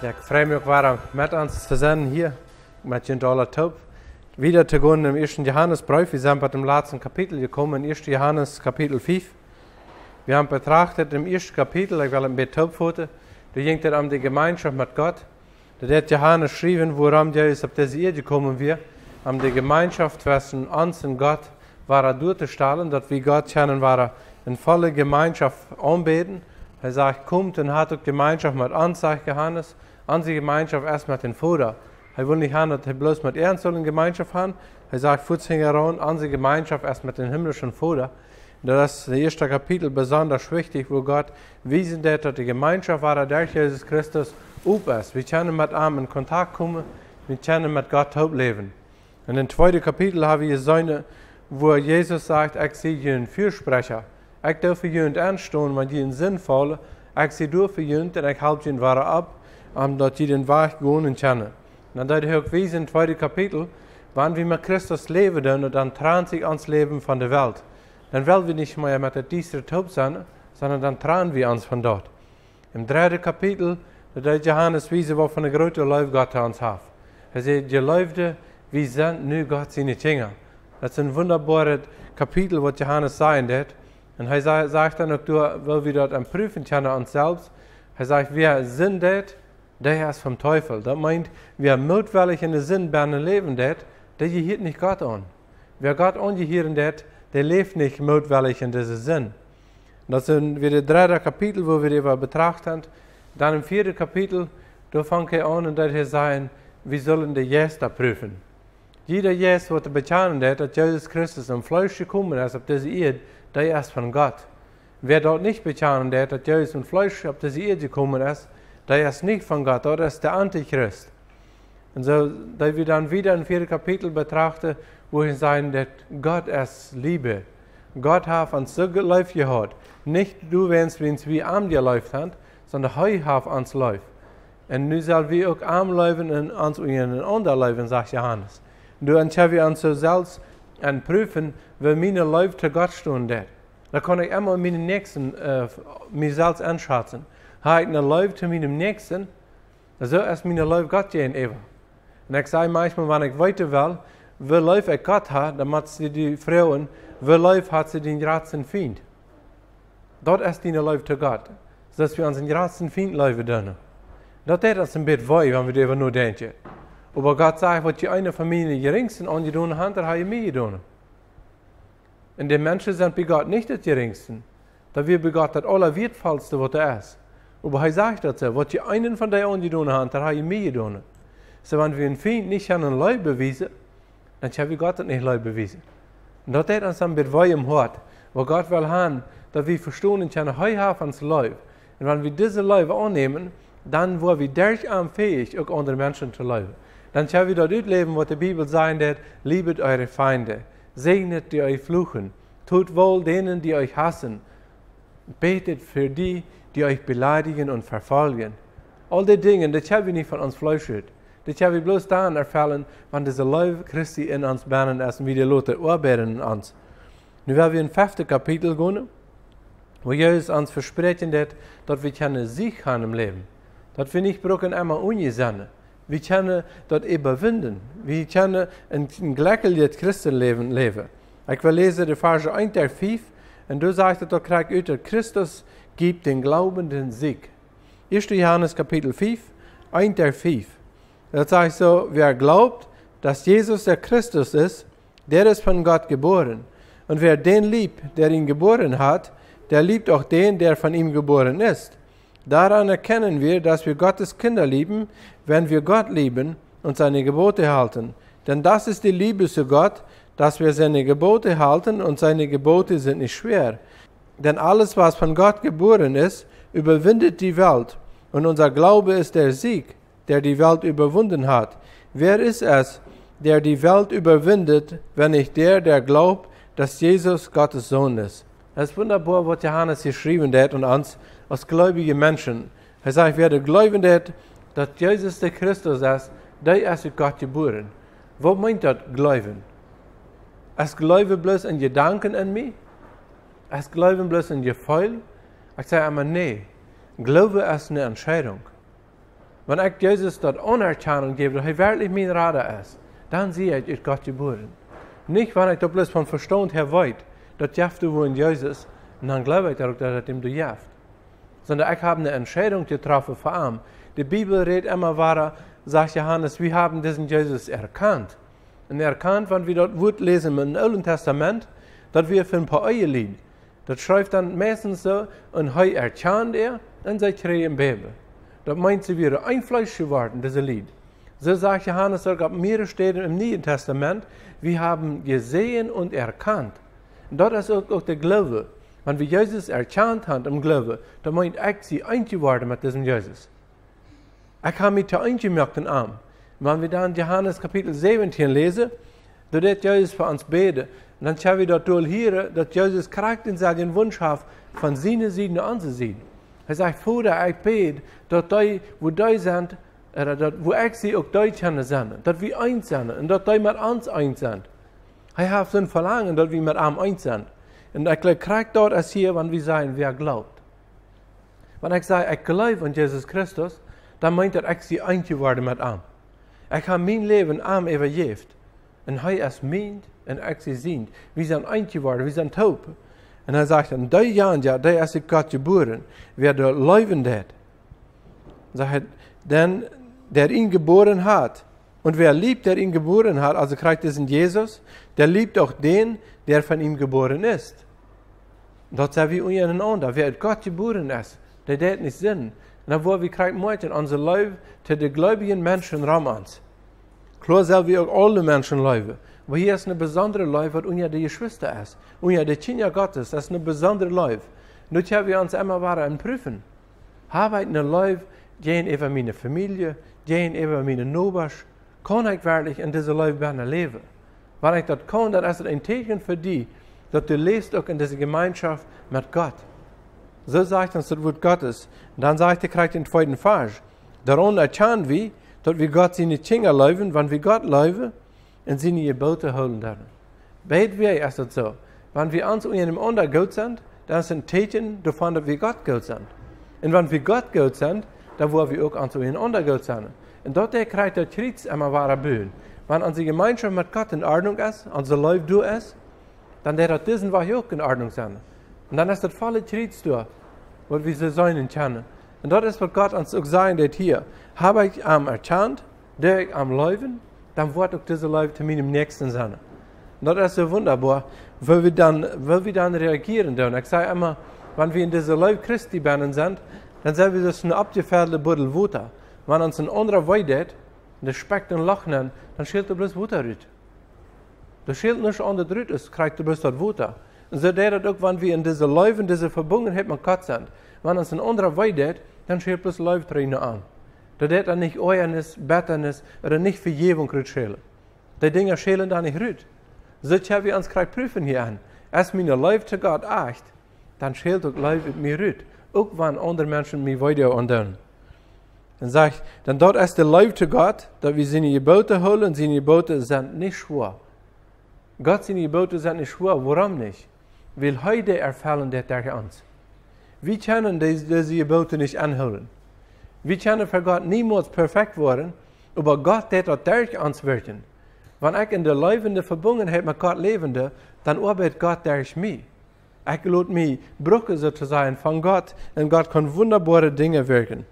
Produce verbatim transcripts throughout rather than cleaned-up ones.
Ja, ik freue mich auch, mit uns zu sein hier, mit Jent aller Taub. Wieder zu gehen im ersten Johannesbrief. Wir sind bei dem letzten Kapitel gekommen, ersten Johannes Kapitel fünf. Wir haben betrachtet im ersten Kapitel, ich will ein bisschen Taubfoto, da ging es um die Gemeinschaft mit Gott. Da hat Johannes geschrieben, worum Jesus auf diese Erde gekommen wir, um die Gemeinschaft zwischen uns und Gott war er durchzustellen, dass wir Gott kennen, war er in volle Gemeinschaft anbeten. Er sagt, kommt und hat auch Gemeinschaft mit uns, sagt Johannes. Unsere Gemeinschaft erst mit den Vater. Er will nicht haben, dass er bloß mit er soll eine Gemeinschaft haben. Er sagt, Fußhängeron, unsere Gemeinschaft erst mit dem himmlischen Vater. Das ist das erste Kapitel besonders wichtig, wo Gott wiesen hat, dass die Gemeinschaft war, durch Jesus Christus up ist. Wir können mit ihm in Kontakt kommen, wir können mit Gott leben. Und im zweiten Kapitel haben wir gesehen, wo Jesus sagt, ich sehe einen Fürsprecher. Ich darf für jemand anstehen, wenn die Sinn fallen. Ich sehe durch für jemand und ich halte ihn weiter ab, um dass die den Weg gehen können. Und dann hat er im zweiten Kapitel, wenn wir mit Christus leben, dann trennt sich uns Leben von der Welt. Dann wollen wir nicht mehr mit der düsteren Taub sein, sondern dann trennen wir uns von dort. Im dritten Kapitel, da hat Johannes wiesen, was von der großen Liebe Gott uns hat. Er sagt, die Leute, wir sind nur Gott seine Kinder. Das ist ein wunderbares Kapitel, was Johannes sagen wird. Und er sagt dann auch, weil wir dort prüfen können uns selbst. Er sagt, wir sind das, der ist vom Teufel. Das meint, wer mutwillig in den Sinn bernen leben das, der gehört nicht Gott an. Wer Gott angehört das, der lebt nicht mutwillig in diesem Sinn. Das sind wir das dritte Kapitel, wo wir das betrachten. Dann im vierten Kapitel, da fängt er an und er sagt, wir sollen die Gäste prüfen. Jeder Gäste, der bekennen hat, dass Jesus Christus im Fleisch gekommen ist auf diese Erde, der ist von Gott. Wer dort nicht bekennen hat, dass Jesus im Fleisch auf diese Erde gekommen ist, der ist nicht von Gott, der ist der Antichrist. Und so, da wir dann wieder im vierten Kapitel betrachten, wo wir sagen, dass Gott ist Liebe. Gott hat uns so geläuft gehabt. Nicht du, wenn es wie arm geläuft hat, sondern er hat uns läuft. Und nun sollen wir auch arm leben und uns in anderen leben, sagt Johannes. Und dann können wir uns so selbst prüfen, wie meine Läufe zu Gott stehen. Da kann ich immer meine Nächsten, äh, mich selbst anschätzen. Habe ich eine Läufe zu meinem Nächsten, so ist meine Läufe Gott gegenüber. Und ich sage manchmal, wenn ich weiter will, wie Läufe ich Gott hat, dann hat sie die Frauen, wie Läufe hat sie den gratzen Feind. Dort ist die Läufe zu Gott, dass wir uns den gratzen Feind Läufe tun. Das ist uns ein bisschen weh, wenn wir darüber nur denken. Aber Gott sagt, was die eine von meinen Geringsten angetan hat, das habe ich mir getan. Und die Menschen sind bei Gott nicht das Geringsten. Da wir bei Gott das Allerwertvollste, was er ist. Aber er sagt dazu, was die einen von denen angetan hat, das habe ich mir getan. So, wenn wir einen Feind nicht an einen Leib beweisen, dann haben wir Gott das nicht Leib beweisen. Und das ist uns ein bisschen weh im Hort, wo Gott will haben, dass wir verstehen können, er hat uns Leib. Und wenn wir diese Leib annehmen, dann wollen wir durchaus fähig, auch andere Menschen zu leben. Dann können wir dort leben, was die Bibel sagt, liebet eure Feinde, segnet die euch fluchen, tut wohl denen, die euch hassen, betet für die, die euch beleidigen und verfolgen. All die Dinge, das können wir nicht von uns fleischert. Das können wir bloß dann erfüllen, wenn diese Leib Christi in uns bannen ist und wir die Leute arbeiten in uns. Nun werden wir in fünften Kapitel gehen, wo Jesus uns versprechen hat, dass wir einen Sieg haben im Leben. Dass wir nicht brauchen einmal ungesehen. Wir können das überwinden. Wir können ein, ein glückliches Christenleben leben. Ich will lesen die Verse eins bis fünf. Und du sagst, da kriegt ihr, dass Christus gibt den Glaubenden Sieg. ersten Johannes Kapitel fünf, eins bis fünf. Das sagt so, wer glaubt, dass Jesus der Christus ist, der ist von Gott geboren. Und wer den liebt, der ihn geboren hat, der liebt auch den, der von ihm geboren ist. Daran erkennen wir, dass wir Gottes Kinder lieben, wenn wir Gott lieben und seine Gebote halten. Denn das ist die Liebe zu Gott, dass wir seine Gebote halten und seine Gebote sind nicht schwer. Denn alles, was von Gott geboren ist, überwindet die Welt. Und unser Glaube ist der Sieg, der die Welt überwunden hat. Wer ist es, der die Welt überwindet, wenn nicht der, der glaubt, dass Jesus Gottes Sohn ist? Es ist wunderbar, was Johannes geschrieben hat und uns als gläubige Menschen. Er sagt, wer glauben hat, dass Jesus der Christus ist, der ist mit Gott geboren. Was meint das Glauben? Es Glauben bloß in Gedanken an mich? Es Glauben bloß in Gefühl? Ich sage immer, nee. Glaube ist eine Entscheidung. Wenn ich Jesus dort Anerkennung gebe, dass er wirklich mein Retter ist, dann sehe ich, ich Gott geboren. Nicht, wenn ich da bloß von Verstand her weiß, dass du wo in Jesus, und dann glaube ich auch, dass ihm du jaft. Sondern ich habe eine Entscheidung getroffen für ihn. Die Bibel redet immer weiter, sagt Johannes, wir haben diesen Jesus erkannt. Und erkannt, wenn wir dort Wort lesen im Alten Testament, dass wir für ein paar Ehe liegen. Das schreibt dann meistens so, und er erkannt er, und sie kriegen im Beben. Das meint sie wieder ein Fleisch geworden, diese Lied. So sagt Johannes auch auf mehreren Stellen im Neuen Testament, wir haben gesehen und erkannt. Und das ist auch, auch der Glaube. Wenn wir Jesus erkannt haben im Glaube, dann meint ich sie eingeworden mit diesem Jesus. Ich habe mich da eingemerkt in Arm. Wenn wir dann Johannes Kapitel siebzehn lesen, da wird Jesus für uns beten. Und dann schauen wir dort hier, dass Jesus kriegt in seinen Wunsch hat, von seiner Seite an zu sehen. Er sagt, Vater, ich bete, dass die, wo die sind, oder dat, wo ich sie auch die können sein, dass wir eins sind und dass die mit uns eins sind. Er hat so ein Verlangen, dass wir mit ihm eins sind. Und ich kriege dort als hier, wenn wir sagen, wer glaubt. Wenn ich sage, ich glaube an Jesus Christus, dann meint er, ich sie eins geworden mit ihm. Ich habe mein Leben ihm übergeben. Und er ist mein und ich sie sind. Wir sind eins geworden, wir sind taub. Und er sagt, in die Jahren, ja, die ist Gott geboren, wer der leben hat. Sagt, denn der ihn geboren hat, und wer liebt, der ihn geboren hat, also kriegt es in Jesus, der liebt auch den, der von ihm geboren ist. Dort sagen wir untereinander, wer Gott geboren ist, der hat nicht Sinn. Und dann wollen wir kriegen heute unser Leben zu den gläubigen Menschen Raum ans. Klar sollen wir auch alle Menschen leben. Aber hier ist eine besondere Leib, was unter die Geschwister ist. Unter die Kinder Gottes, das ist eine besondere Leib. Nun haben wir uns immer weiter prüfen. Habe ich eine Leib, gehen über meine Familie, gehen über meine Nachbarn, kann ich wirklich in dieser Leib leben? Wenn ich das kann, dann ist es ein Zeichen für dich, dass du lebst auch in dieser Gemeinschaft mit Gott. So sagt uns das Wort Gottes. Und dann sagt er, kriegt den zweiten Vers. Darum erkennen wir, dass wir Gott seine Kinder leben, wenn wir Gott leben, und seine Gebote holen dürfen. Beide Wege ist das so. Wenn wir uns untereinander gut sind, dann ist es ein Zeichen davon, dass wir Gott gut sind. Und wenn wir Gott gut sind, dann wollen wir auch untereinander gut sein. Und dort kriegt der Krieg immer wahre Bühnen. Wenn unsere Gemeinschaft mit Gott in Ordnung ist, unser Leben durch ist, dann wird das diesen Woche auch in Ordnung sein. Und dann ist das volle Krieg durch, was wir so sein können. Und dort ist, was Gott uns auch sagen wird hier. Habe ich am erkannt, der ich am Leben, dann wird auch dieser Leben zu meinem Nächsten sein. Und das ist so wunderbar, weil wir dann, weil wir dann reagieren dürfen. Ich sage immer, wenn wir in dieser Leben Christi sind, dann sagen wir, das ist eine abgefährliche Buddel Wutter. Wenn uns ein anderer weidet, der speckt und lacht, dann schält er bloß Wutter rüt. Das schält nicht an der Rüt, es kriegt er bloß das Wutter. Und so der das auch, wenn wir in dieser Leben, in dieser Verbundenheit mit Gott sind. Wenn uns ein anderer weidet, dann schält bloß Leibträne an. Da der dann nicht Euernis, Betternis oder nicht Vergebung rüt schälen. Die Dinge schälen da nicht rüt. So haben wir uns kriegt prüfen hier an. Als meine Leib zu Gott acht, dann schält auch Leib mit mir rüt. Auch wenn andere Menschen mir weiter andern. Dann sage ich, dann dort ist der Leib zu Gott, dass wir seine Gebote holen, seine Gebote sind nicht schwer. Gott seine Gebote sind nicht schwer, warum nicht? Weil heute erfallen der durch uns. Wir können diese, diese Gebote nicht anholen. Wir können für Gott niemals perfekt werden, aber Gott wird dort durch uns wirken. Wenn ich in der lebenden Verbundenheit mit Gott lebende, dann arbeitet Gott durch mich. Ich lasse mich Brücke sozusagen von Gott, und Gott kann wunderbare Dinge wirken.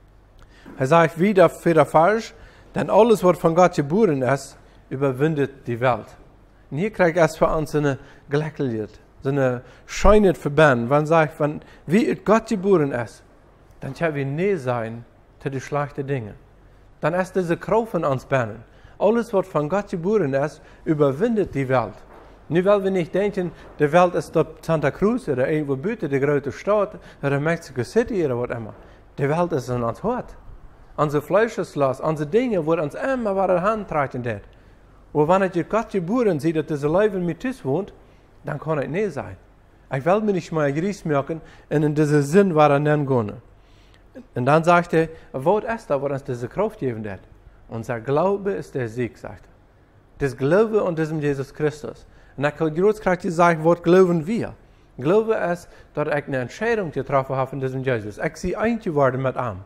Er sagt wieder für der Falsch, denn alles, was von Gott geboren ist, überwindet die Welt. Und hier kriegt es für uns eine Gleichheit, so eine scheinende Verband. Wenn sagt, wenn wie Gott geboren ist, dann können wir nie sein zu den schlechten Dingen. Dann ist diese Kraft von uns bannen. Alles, was von Gott geboren ist, überwindet die Welt. Nu weil wir nicht denken, die Welt ist dort Santa Cruz oder irgendwo buiten die große Stadt oder Mexico City oder was immer. Die Welt ist in uns Hort. Unser Fleisch ist los, unsere Dinge, wo uns immer bei Hand tragen wird. Und wenn ich Gott geboren sehe, dass dieser Leben mit uns wohnt, dann kann ich nicht sein. Ich will mir nicht mal Gries merken und in diesen Sinn war er nennen gehen. Und dann sagt er, was ist da, was uns diese Kraft geben wird? Unser Glaube ist der Sieg, sagt er. Das Glaube an diesem Jesus Christus. Und ich kann großkräftig sagen, was glauben wir? Glaube ist, dass ich eine Entscheidung getroffen habe von diesem Jesus. Ich sie eins geworden mit ihm.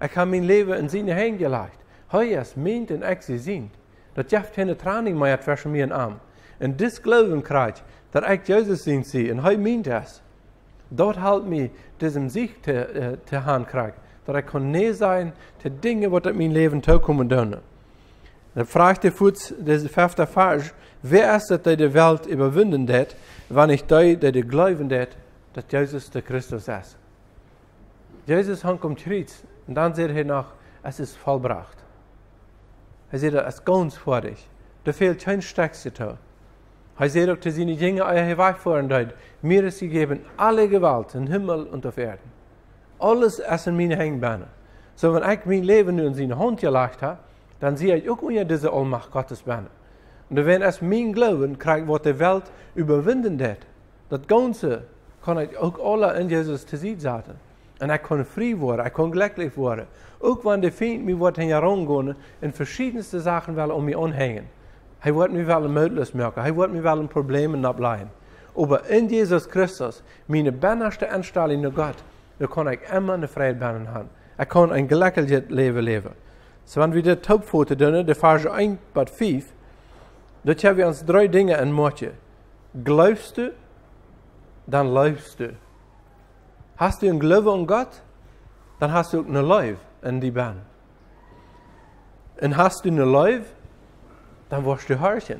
Ich habe mein Leben in seine Hände gelegt. Hij is meint en ik ze zien. Dat je geen training meer zwischen mir und Arm. En dit geloven krijgt, dat ik Jezus zien zie, en hij meint es. Dat helpt mij, diesem Sieg te, uh, te gaan krijgen. Dat ik kon nee zijn, te dingen wat in mijn leven toekomen doen. Dan vraagt de voet, deze vijfde vers, wer is het die de wereld überwinden deed, wanneer ik die die de geloven deed, dat Jezus de Christus is. Jezus hangt om kruis, en dan zegt hij nog, es ist vollbracht. Hij zegt, es ist ganz fertig. Er fehlt kein Stückchen zu. Hij zegt ook, dass seine Jünger euer Weg voeren deed, mir ist gegeben alle Gewalt in Himmel und auf Erden. Alles ist in meine Hände. So, wenn ich mein Leben nur in seine Hand gelegt habe, dann sehe ich auch unter diese Allmacht Gottes Banner. Und wenn es mein Glauben kriegt, was die Welt überwinden wird, das Ganze kann ich auch alle in Jesus zu sehen setzen. Und ich kann frei werden, ich kann glücklich werden. Auch wenn die Feind mir wird herangehen und verschiedenste Sachen will um mich anhängen. Er wird mir wel möglich machen, er wird mir wel Probleme ableihen. Aber in Jesus Christus, meine bänderste Anstellung nach Gott, da kann ich immer eine Frieden haben. Ich kann ein glückliches Leben leben. So, wenn wir die Taubfoto tun, die Verse eins bis fünf, da haben wir uns drei Dinge in Motje. Glaubst du, dann läufst du. Hast du einen Glauben an Gott, dann hast du auch eine Lauf in die Bahn. Und hast du eine Lauf, dann wirst du horchen.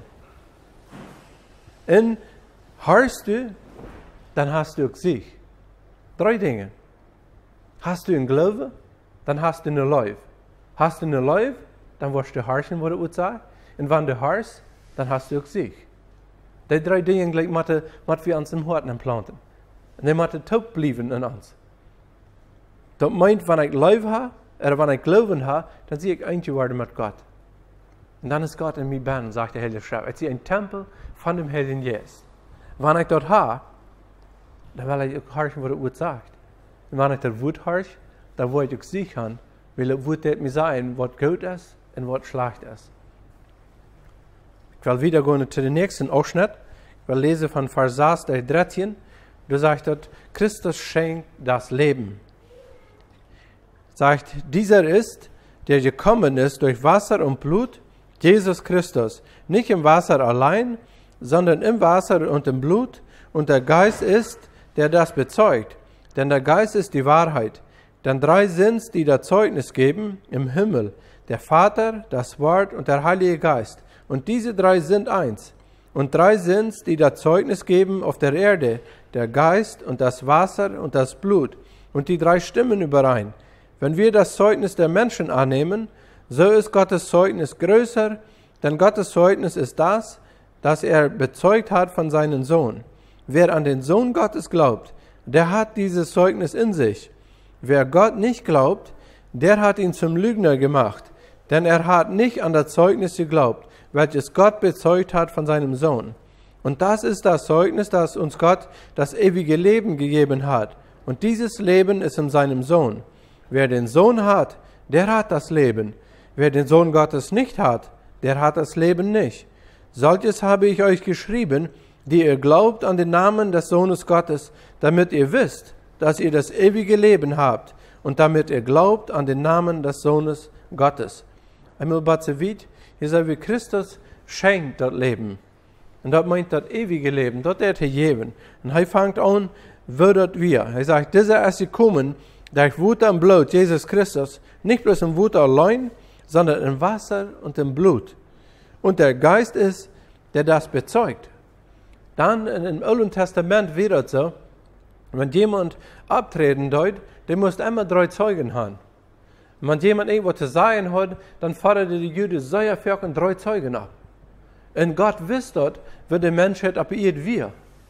Und horchst du, dann hast du auch Sieg. Drei Dinge. Hast du einen Glauben, dann hast du eine Lauf. Hast du eine Lauf, dann wirst du horchen, was ich sage. Und wenn du horchst, dann hast du auch Sieg. Die drei Dinge gleich müssen wir uns im Herzen implanten. Und die müssen taub bleiben in uns. Das meint, wenn ich Lauf habe, oder wenn ich Glauben habe, dann sehe ich eins geworden mit Gott. Und dann ist Gott in mir Band, sagt der Heilige Schrift. Ich sehe einen Tempel von dem Heiligen Jesus. Wenn ich dort habe, dann will ich auch horchen, was das Wort sagt. Und wenn ich das Wort horche, dann will ich auch sichern, weil das Wort mir sagen, was gut ist und was schlecht ist. Ich will wieder gehen zu dem nächsten Ausschnitt. Ich will lesen von Vers sechs, der dreizehn. Da sagt dort, Christus schenkt das Leben. Sagt, dieser ist, der gekommen ist durch Wasser und Blut, Jesus Christus. Nicht im Wasser allein, sondern im Wasser und im Blut. Und der Geist ist, der das bezeugt. Denn der Geist ist die Wahrheit. Denn drei sind's, die da Zeugnis geben im Himmel. Der Vater, das Wort und der Heilige Geist. Und diese drei sind eins. Und drei sind's, die da Zeugnis geben auf der Erde. Der Geist und das Wasser und das Blut. Und die drei stimmen überein. Wenn wir das Zeugnis der Menschen annehmen, so ist Gottes Zeugnis größer, denn Gottes Zeugnis ist das, das er bezeugt hat von seinem Sohn. Wer an den Sohn Gottes glaubt, der hat dieses Zeugnis in sich. Wer Gott nicht glaubt, der hat ihn zum Lügner gemacht, denn er hat nicht an das Zeugnis geglaubt, welches Gott bezeugt hat von seinem Sohn. Und das ist das Zeugnis, das uns Gott das ewige Leben gegeben hat. Und dieses Leben ist in seinem Sohn. Wer den Sohn hat, der hat das Leben. Wer den Sohn Gottes nicht hat, der hat das Leben nicht. Solches habe ich euch geschrieben, die ihr glaubt an den Namen des Sohnes Gottes, damit ihr wisst, dass ihr das ewige Leben habt und damit ihr glaubt an den Namen des Sohnes Gottes. Einmal Batzevit, hier sagt, wie Christus schenkt das Leben. Und das meint das ewige Leben, das er gegeben. Und er fängt an, würdet wir. Er sagt, dieser ist gekommen, durch Wut und Blut, Jesus Christus, nicht bloß im Wut allein, sondern im Wasser und im Blut. Und der Geist ist, der das bezeugt. Dann im Alten Testament wieder so, wenn jemand abtreten soll, der muss immer drei Zeugen haben. Und wenn jemand irgendwo zu sagen hat, dann forderte die Juden sehr viel drei Zeugen ab. Und Gott wisst dort, wie der Mensch hat abgeiert wir.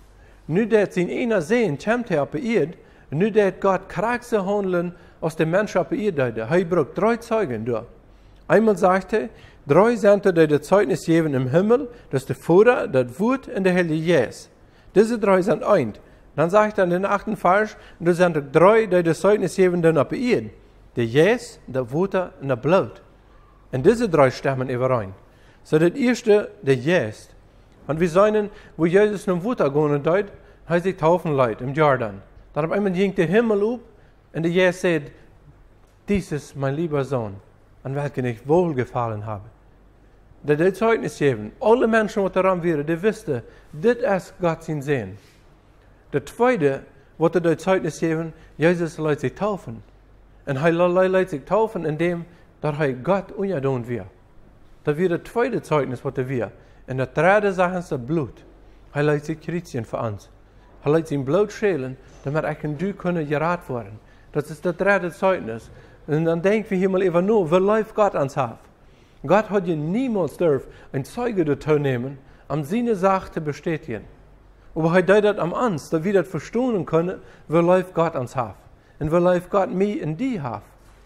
Nu dat zijn einer sehen, kommt er abgeiert, nu dat Gott krasse handeln aus dem Menschen abgeiert hat. Er braucht drei Zeugen durch. Einmal sagt er, drei sind die das Zeugnis geben im Himmel, das ist der Vater, das Wort und der Heilige Jesus. Diese drei sind eins. Dann sagt er in den achten Vers, da sind drei, die das Zeugnis geben dann auf Erden. Der Jesus, der Vater und der Blut. Und diese drei stimmen überein. So das erste, der Jesus. Und wir sehen, wo Jesus zum Vater gehen hat, heißt die taufen Leute im Jordan. Dann auf einmal ging der Himmel auf und der Jesus sagt, dies ist mein lieber Sohn, an welchen ich wohlgefallen habe. Der die Zeugnis geben, alle Menschen, die daran wären, die wüssten, das ist Gott sein Sehen. Der zweite, was die Zeugnis geben, Jesus lässt sich taufen. Und er lässt sich taufen, indem dass er Gott ungedoen wird. Das wird das zweite Zeugnis, was er wird. Und der dritte Sache ist das Blut. Er lässt sich kreuzigen für uns. Er lässt sein Blut schälen, damit er und du können gerat werden. Das ist das dritte Zeugnis. Und dann denken wir hier mal eben nur, wie läuft Gott ans Haus? Gott hat ja niemals dürfen, ein Zeuge dazu nehmen, um seine Sache zu bestätigen. Aber er tut das am uns, dass wir das verstehen können, wie läuft Gott ans Haus. Und wie läuft Gott mir in die Haus.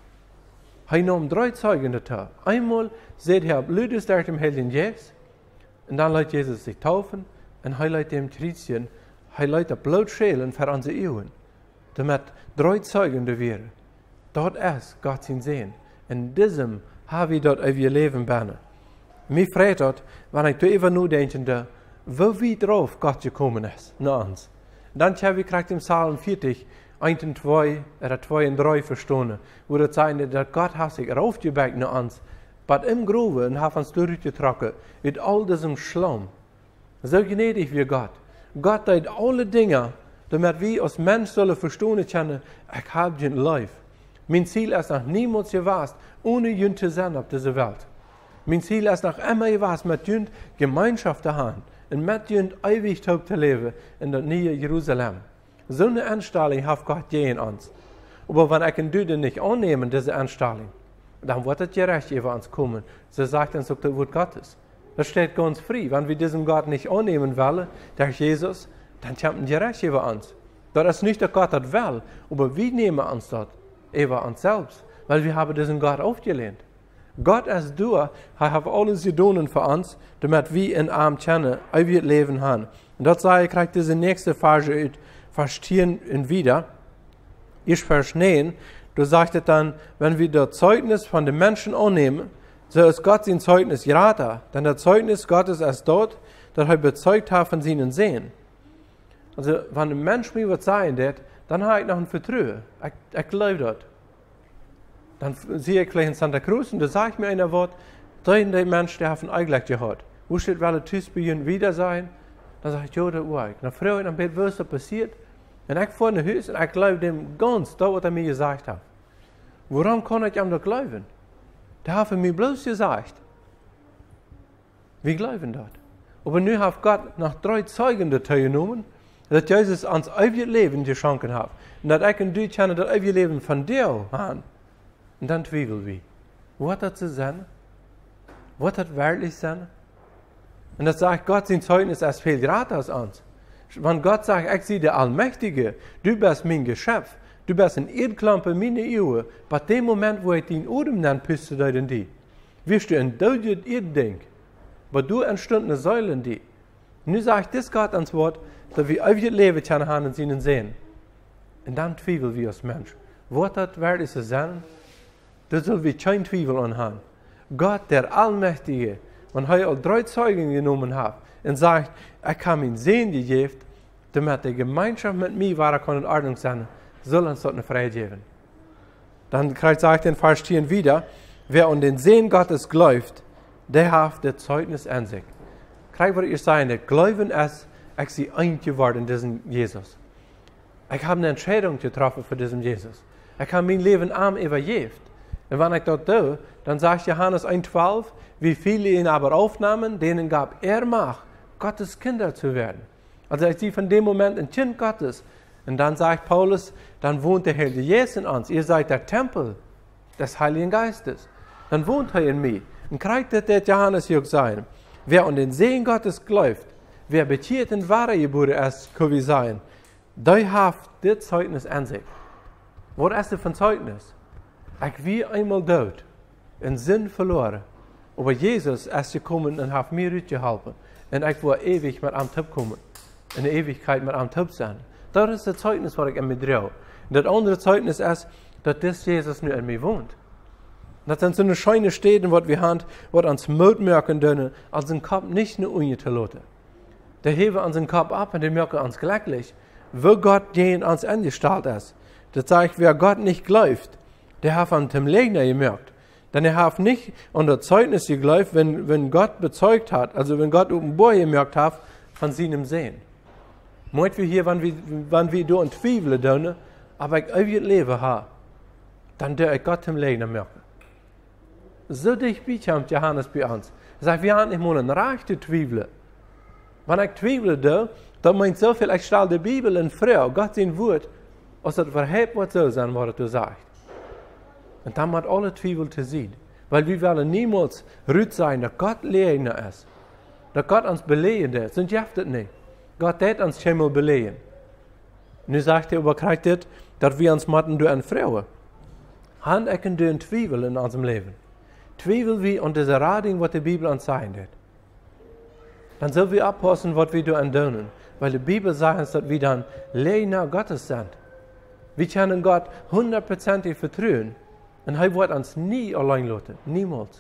Er nahm drei Zeugen dazu. Einmal seht er Blut durch dem Heiligen Geist, und dann lässt Jesus sich taufen, und er lässt dem kreuzigen, er lässt das Blut schälen für unsere Ehe. Damit drei Zeugen da wären. Dort ist Gott sein Sehen. In diesem habe ich dort auf ihr Leben bane. Mich freut dort, wenn ich da even nur denke, wo wie drauf Gott gekommen ist, nach uns. Dann habe ich im Psalm vierzig, eins und zwei, oder zwei und drei verstanden, wo das sagt, dass Gott hat sich raufgebackt nach uns, aber im Grube und hat uns durchgetrocken, mit all diesem Schlamm. So gnädig wie Gott. Gott tut alle Dinge, damit wir als Mensch sollen verstehen können, ich habe ein Leben. Mein Ziel ist noch niemals gewesen, ohne jemand zu sein auf dieser Welt. Mein Ziel ist noch immer gewesen, mit jemand Gemeinschaft zu haben und mit jemand ewig zu leben in der neue Jerusalem. So eine Anstellung hat Gott gegen uns. Aber wenn ich und du den nicht annehmen, diese Anstellung, dann wird es gerecht über uns kommen. So sagt uns auch das Wort Gottes. Das steht ganz frei. Wenn wir diesen Gott nicht annehmen wollen, der Jesus, dann kommt ein Gerecht über uns. Das ist nicht der Gott, das will, aber wir nehmen uns das über uns selbst, weil wir haben diesen Gott aufgelehnt. Gott ist du, er hat alles getan für uns, damit wir in Arm kennen, ewig Leben haben. Und das sage ich, kriegt diese nächste Phase ut, verstehen und wieder. Ich verstehe, du sagst dann, wenn wir das Zeugnis von den Menschen annehmen, so ist Gott sein Zeugnis gerade, denn das Zeugnis Gottes ist dort, dass er bezeugt hat von seinen Sehen. Also, wenn ein Mensch mir was sagen wird, dann habe ich noch ein Vertrauen. Ich, ich glaube das. Dann sehe ich gleich in Santa Cruz und da sage ich mir ein Wort, der Mensch, der hat ein Eiglach gehabt. Wo steht, weil er tüß bei ihnen wieder sein? Dann sage ich, ja, das war ich. Dann frage ich, dann wird was passiert. Und ich fahre nach Hause und ich glaube dem ganz, das, was er mir gesagt hat. Warum kann ich ihm das glauben? Der hat mir bloß gesagt. Wir glauben das. Aber nun hat Gott nach drei Zeugen dazu genommen, dass Jesus uns ewige Leben geschenkt hat. Und dass ich und du können das ewige Leben von dir haben. Und dann zweifeln wir. Wird das zu sein? Wird das wirklich sein? Und das sagt Gott, sein Zeugnis ist viel größer als uns. Wenn Gott sagt, ich sehe der Allmächtige, du bist mein Geschöpf, du bist ein Erdklampe meiner Ehe, bei dem Moment, wo ich den Odem nenne, püsst du in die. Wirst du ein deutet Erddenk, aber du entstanden Säulen die. Nun sagt das Gott ans Wort, dass wir ewig Leben können haben und sie sehen. Und dann zweifeln wir als Mensch. Wird das wirklich so sein? Da sollen wir kein Zweifel an haben. Gott, der Allmächtige, wenn er all drei Zeugen genommen hat und sagt, ich habe ihn Sehen gegeben, damit die Gemeinschaft mit mir war, kann in Ordnung sein, soll uns dort eine Freiheit geben. Dann sagt er in Vers vier wieder, wer an den Sehen Gottes glaubt, der hat das Zeugnis an sich. Krieg, was ich sagen, der Glauben ist, ich sie ein geworden in diesem Jesus. Ich habe eine Entscheidung getroffen für diesen Jesus. Ich habe mein Leben arm übergeben. Und wenn ich das tue, dann sagt Johannes eins zwölf, wie viele ihn aber aufnahmen, denen gab er Macht, Gottes Kinder zu werden. Also ich sehe von dem Moment ein Kind Gottes. Und dann sagt Paulus, dann wohnt der Heilige Jesus in uns. Ihr seid der Tempel des Heiligen Geistes. Dann wohnt er in mir. Und kriegt der Johannes hier sein. Wer an den Segen Gottes glaubt, wer bekehrt in wahre Geburt ist, kann wir sein, der hat das Zeugnis an sich. Was ist das für ein Zeugnis? Ich war einmal tot, in Sinn verloren. Aber Jesus ist gekommen und hat mir geholfen. Und ich war ewig mit ihm kommen. In der Ewigkeit mit ihm sein. Das ist das Zeugnis, was ich in mir drehe. Und das andere Zeugnis ist, dass das Jesus nur in mir wohnt. Das sind so eine schöne Städte, was wir haben, was uns Mut merken können, als ein Kopf nicht nur ungeteilt. Der heben unseren Kopf ab und der merken uns glücklich, wo Gott gegen uns angestellt ist. Das sagt, wer Gott nicht glaubt, der hat an dem Legner gemerkt. Denn er hat nicht unter Zeugnis geglaubt, wenn, wenn Gott bezeugt hat, also wenn Gott offenbar gemerkt hat, von seinem Sehen. Meint wir hier, wenn wir, wenn wir da in Zweifel tun, aber ich ewig Leben habe, dann der ich Gott im Legner merken. So dicht kommt Johannes bei uns. Er sagt, wir haben nicht mal ein Recht zu zweifeln. Wenn ich zweifle, da, dann meint so viel, ich stelle die Bibel in Frau, Gott sein Wort, als das verhebt wird so sein, was du sagst. Und dann hat alle Zweifel zu sehen. Weil wir wollen niemals rüt sein, dass Gott Lehrer ist. Dass Gott uns belehen ist. Sonst schafft das nicht. Gott hat uns schon mal belehen. Nu sagt er, aber kriegt das, dass wir uns machen durch eine Frau. Haben ich einen Zweifel in unserem Leben. Zweifel wie unter dieser Rading, was die Bibel uns sagen hat. Dann sollen wir abpassen, was wir da tun. Weil die Bibel sagt uns, dass wir dann Lehrer Gottes sind. Wir können Gott hundertprozentig vertrauen. Und er wird uns nie allein lassen. Niemals.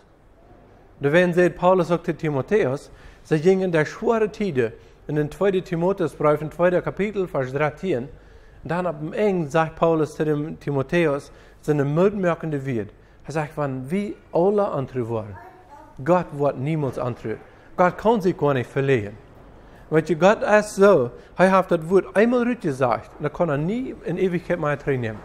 Da werden sie, Paulus sagt zu Timotheus, sie gingen der schwere Tide in den zweiten Timotheusbrief, im zweiten Kapitel, Vers dreizehn. Und dann ab dem Ende sagt Paulus zu dem Timotheus, seine Mutmerkende wird. Er sagt, wenn wir alle andere wollen, Gott wird niemals andere. Gott kann sich gar nicht verlieren. Weil Gott ist so, er hat das Wort einmal richtig gesagt, und dann kann er nie in Ewigkeit mehr reinnehmen.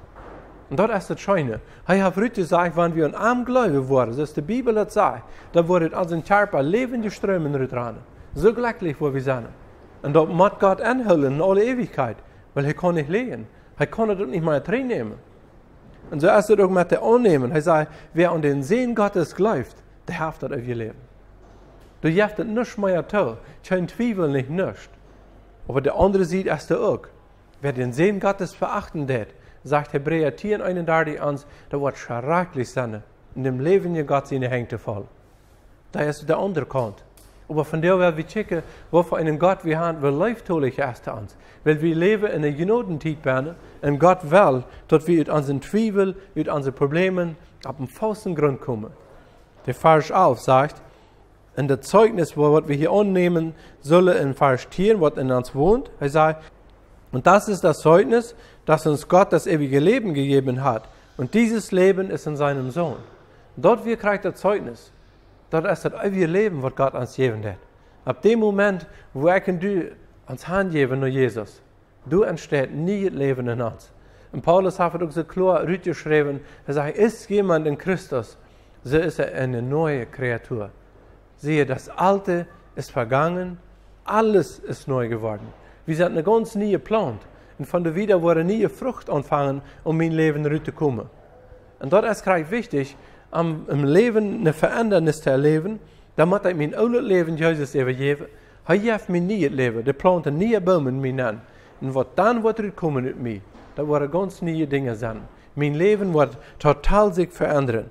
Und das ist das Schöne. Er hat richtig gesagt, wenn wir ein arm Gläubig wurden, so ist die Bibel das sagt, dann wird aus dem Körper lebende Ströme rein. So glücklich, wo wir sind. Und dort muss Gott anhalten in alle Ewigkeit, weil er kann nicht leben. Er kann das nicht mehr reinnehmen. Und so ist es auch mit der Annehmen. Er sagt, wer an den Sehen Gottes glaubt, der hat das auf ihr Leben. Du hast das nicht mehr tun. Kein Zweifel nicht nicht. Aber der andere sieht es auch. Wer den Sehen Gottes verachten wird, sagt Hebräer zehn einunddreißig ans, da wird schrecklich sein, in dem Leben in Gott seine Hände fallen. Da ist der andere Kant. Aber von der werden wir checken, was für einen Gott wir haben, wer leiftolig ist zu uns. Weil wir leben in einer Genotenzeit, und Gott will, dass wir mit unseren Zweifeln, mit unseren Problemen auf den falschen Grund kommen. Der Vers elf sagt, in der Zeugnis, was wir hier annehmen, soll in Vers zehn, was in uns wohnt, er sagt, und das ist das Zeugnis, dass uns Gott das ewige Leben gegeben hat. Und dieses Leben ist in seinem Sohn. Dort wir kriegt das Zeugnis. Dort ist das ewige Leben, was Gott uns geben hat. Ab dem Moment, wo ich und du ans Hand geben nur Jesus, du entsteht nie Leben in uns. Und Paulus hat auch so klar geschrieben, er sagt, ist jemand in Christus, so ist er eine neue Kreatur. Siehe, das Alte ist vergangen, alles ist neu geworden. Wir sind eine ganz neue geplant. Und von der wieder wurde nie Frucht anfangen, um mein Leben rüberzukommen. Und dort ist es wichtig, um im Leben eine Verändernis zu erleben, damit ich mein altes Leben Jesus übergebe. Er gibt mir nie das Leben, der plant ein neuer Baum in mir an. Und was dann wird kommen mit mir, da werden ganz neue Dinge sein. Mein Leben wird total sich verändern.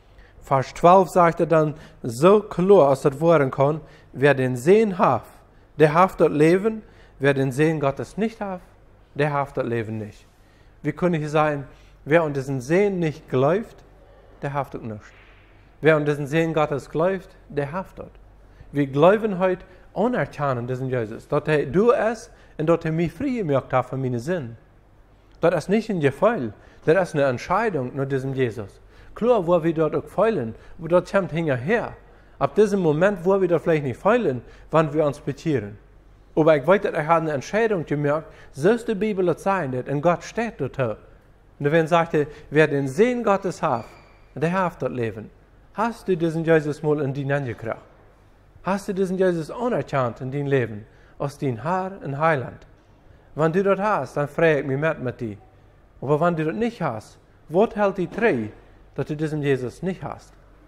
Vers zwölf sagt er dann, so klar als das werden kann, wer den Sehen hat, der hat das Leben, wer den Sehen Gottes nicht hat, der hat das Leben nicht. Wie kann ich sagen, wer an diesen Sehen nicht glaubt, der hat das nicht. Wer an diesen Sehen Gottes glaubt, der hat das. Wir glauben heute anerkennen diesen Jesus, dass er du ist und dass er mich frei gemacht hat von meinen Sinn. Das ist nicht ein Gefall, das ist eine Entscheidung nach diesem Jesus. Klar, wo wir dort auch feilen, aber dort kommt hinterher. Ab diesem Moment, wo wir dort vielleicht nicht feilen, wann wir uns bekehren. Aber ich weiß, dass ich eine Entscheidung gemacht, so ist die Bibel das sein, und Gott steht dort. Und wenn sagte, wer den Sehen Gottes hat, der hat das Leben. Hast du diesen Jesus mal in dein Leben gekriegt? Hast du diesen Jesus anerkannt in dein Leben, als dein Herr und Heiland? Wenn du das hast, dann frage ich mich mit mit dir. Aber wenn du das nicht hast, was hält dich treu, dass du diesen Jesus nicht hast?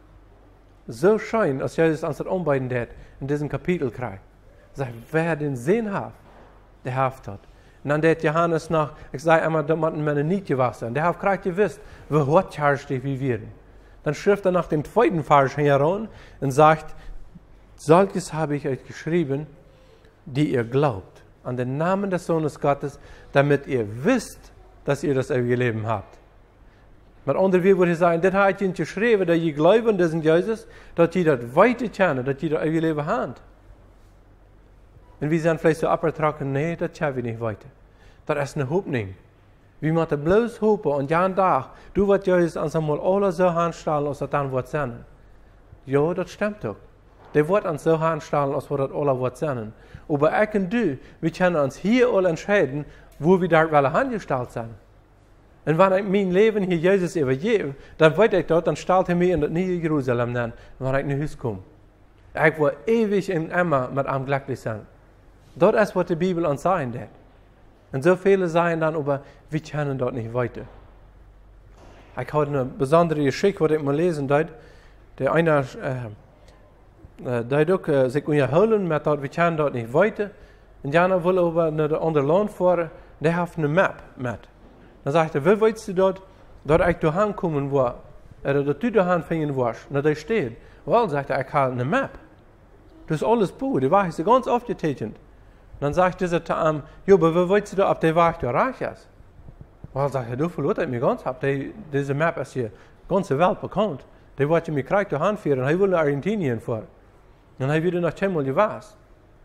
So schön, als Jesus uns das anbieten hat, in diesem Kapitel kriegt. Sagt, wer den Sehen hat, der hat das. Und dann hat Johannes noch, ich sage einmal, da muss man nicht gewaschen. Der hat gerade gewusst, wie hart herrscht wie wir. Dann schrift er nach dem zweiten Vers heran und sagt, solches habe ich euch geschrieben, die ihr glaubt, an den Namen des Sohnes Gottes, damit ihr wisst, dass ihr das ewige Leben habt. Mit anderen Worten würde ich sagen, das hat ihnen geschrieben, dass ihr glaubt an diesen Jesus, dass ihr das weiter kennen, dass ihr das ewige Leben habt. Und wir sind vielleicht so abgetragen, nee, das können wir nicht weiter. Das ist eine Hoffnung. Wir müssen bloß hopen und jeden Tag, du wirst Jesus uns einmal alle so anstellen, als das dann wird sein. Ja, das stimmt doch. Der wird uns so anstellen, als wir das alle wird sein. Aber ich und du, wir können uns hier alle entscheiden, wo wir dort wollen angestellt sind. Und wenn ich mein Leben hier Jesus übergebe, dann weiß ich dort, dann stellt er mich in das neue Jerusalem dann, wenn ich nach Hause komme. Ich will ewig und immer mit ihm glücklich sein. Das ist, was die Bibel uns sagen wird. Und so viele sagen dann, aber wir können dort nicht weiter. Ich habe eine besondere Geschichte, die ich mal lesen dort. Der einer, äh, der auch äh, sich unterhalten mit dort, wir können dort nicht weiter. Und Jana will aber nach der anderen Land fahren, der hat eine Map mit. Dann sagt er, wie weißt du dort, dort ich dahin kommen war, oder dass du dahin finden warst, und da steht. Well, sagt er, ich habe eine Map. Das ist alles Buch, die Wahrheit ist ganz aufgeteilt. Dann sagt dieser zu ihm, ja, aber wie weißt du da, ob der Wahrheit da reich ist? Well, sagt er, du verlorst mich ganz ab, die, diese Map ist hier ganze Welt bekannt. Der wollte mich gleich dahin führen, er will nach Argentinien fahren. Und er wieder nach Chemol gewasst.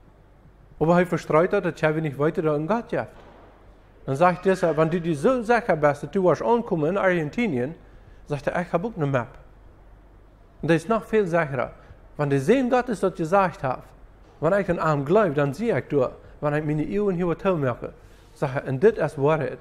Aber er verstreut hat, dass er nicht weiter da in Gott gibt. Dann sagt er, wenn du dir so sicher bist, dass du warst ankommen in Argentinien, sagt er, ich habe auch eine Map. Und das ist noch viel sicherer. Wenn der sehen Gott ist, das gesagt hat, wenn ich an ihm glaube, dann sehe ich durch, wenn ich meine Augen hier mache, sage ich, und das ist Wahrheit.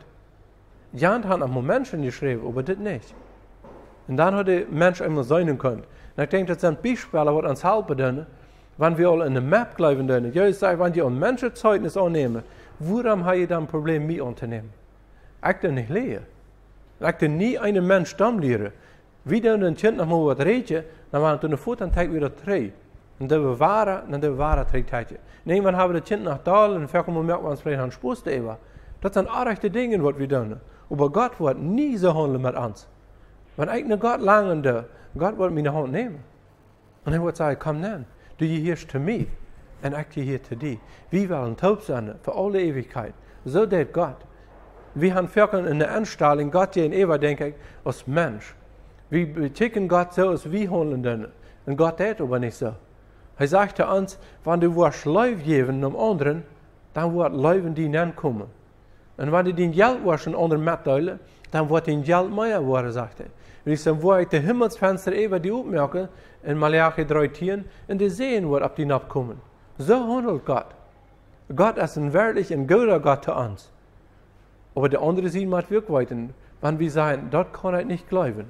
Jan hat noch Menschen geschrieben, aber das nicht. Und dann hat der Mensch einmal sein können. Und ich denke, das sind Beispiele, die uns helfen können, wenn wir alle in der Map glauben können. Ja, ich sage, wenn die ein Menschenzeugnis annehmen, warum habe ich dann ein Problem mit unternehmen? Ich kann nicht lehren. Ich kann nie einen Mensch dann lehren. Wie dann ein Kind noch mal was reden, dann waren wir vor dann Tag wieder drei. Und dann waren, dann waren drei Tage. Und irgendwann haben wir das Kind nach da und vielleicht merken wir uns vielleicht einen Spaß da. Das sind auch rechte Dinge, was wir tun. Aber Gott wird nie so handeln mit uns. Wenn ich nicht Gott lange da, Gott wird meine Hand nehmen. Und er wird sagen, komm dann, du gehörst zu mir. Und ich gehöre zu dir. Wir wollen taub sein für alle Ewigkeit. So tut Gott. Wir haben Völker in der Anstellung, Gott gegenüber, denke ich, als Mensch. Wir ticken Gott so, als wir handeln können. Und Gott tut aber nicht so. Er sagt zu uns, wenn du wirst Leib geben einem anderen, dann wird Leben dir ankommen. Und wenn du den Geld wirst an anderen mitteilen, dann wird dein Geld mehr werden, sagt er. Und ich sage, wo ich die Himmelsfenster über die aufmerke, in Malachi drei Tieren, und die sehen wird, ob die nachkommen. So handelt Gott. Gott ist ein wirklich ein guter Gott zu uns. Aber der andere sieht mal wirklich weiter. Wenn wir sagen, dort kann ich nicht glauben,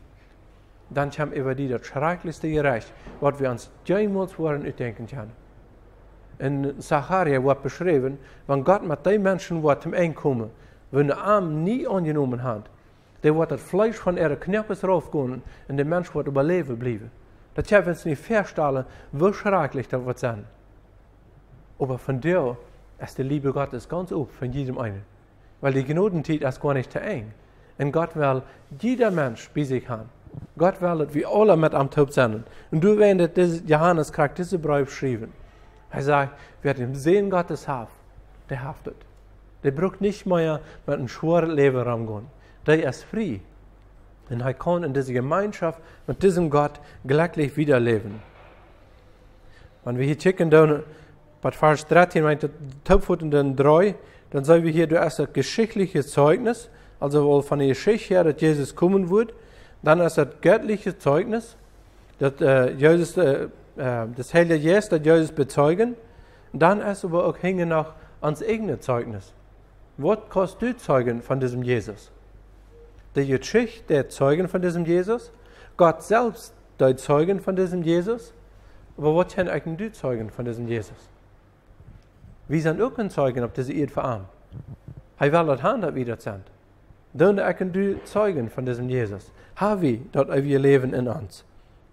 dann kommt über die das schrecklichste Gericht, was wir uns jemals vorhin denken können. In Zacharia wird beschrieben, wenn Gott mit den Menschen wird zum Ende kommen, wenn der Arm nie angenommen hat, der wird das Fleisch von ihren Knöpfen raufgehen und der Mensch wird überleben bleiben. Das können wir uns nicht vorstellen, wie schrecklich das wird sein. Aber von dir ist die Liebe Gottes ganz auf von jedem einen. Weil die Gnadenzeit ist gar nicht zu eng. Und Gott will jeder Mensch bei sich haben. Gott will, dass wir alle mit am Taub sind. Und du, wenn das Johannes kriegt, diese Brief schreiben. Er sagt, wer den Sehen Gottes hat, der haftet. Der braucht nicht mehr mit einem schweren Leben rumgehen. Der ist frei. Und er kann in dieser Gemeinschaft mit diesem Gott glücklich wiederleben. Wenn wir hier checken, dann, bei Vers dreizehn, meint der Taubfuttenden drei, dann sagen wir hier, du hast ein geschichtliches Zeugnis, also wohl von der Geschichte her, dass Jesus kommen wird. Dann ist das göttliche Zeugnis, dass äh, Jesus, äh, das Heilige Jesus, das Jesus bezeugen. Dann ist aber auch hängen noch ans eigene Zeugnis. Was kannst du zeugen von diesem Jesus? Die Geschichte der Zeugen von diesem Jesus, Gott selbst der Zeugen von diesem Jesus. Aber was können eigentlich du zeugen von diesem Jesus? Wir sind auch ein Zeugen auf diese Erde verarmt. Er will das haben, dass wir das sind. Dann können du zeugen von diesem Jesus. Haben wir, dass wir leben in uns.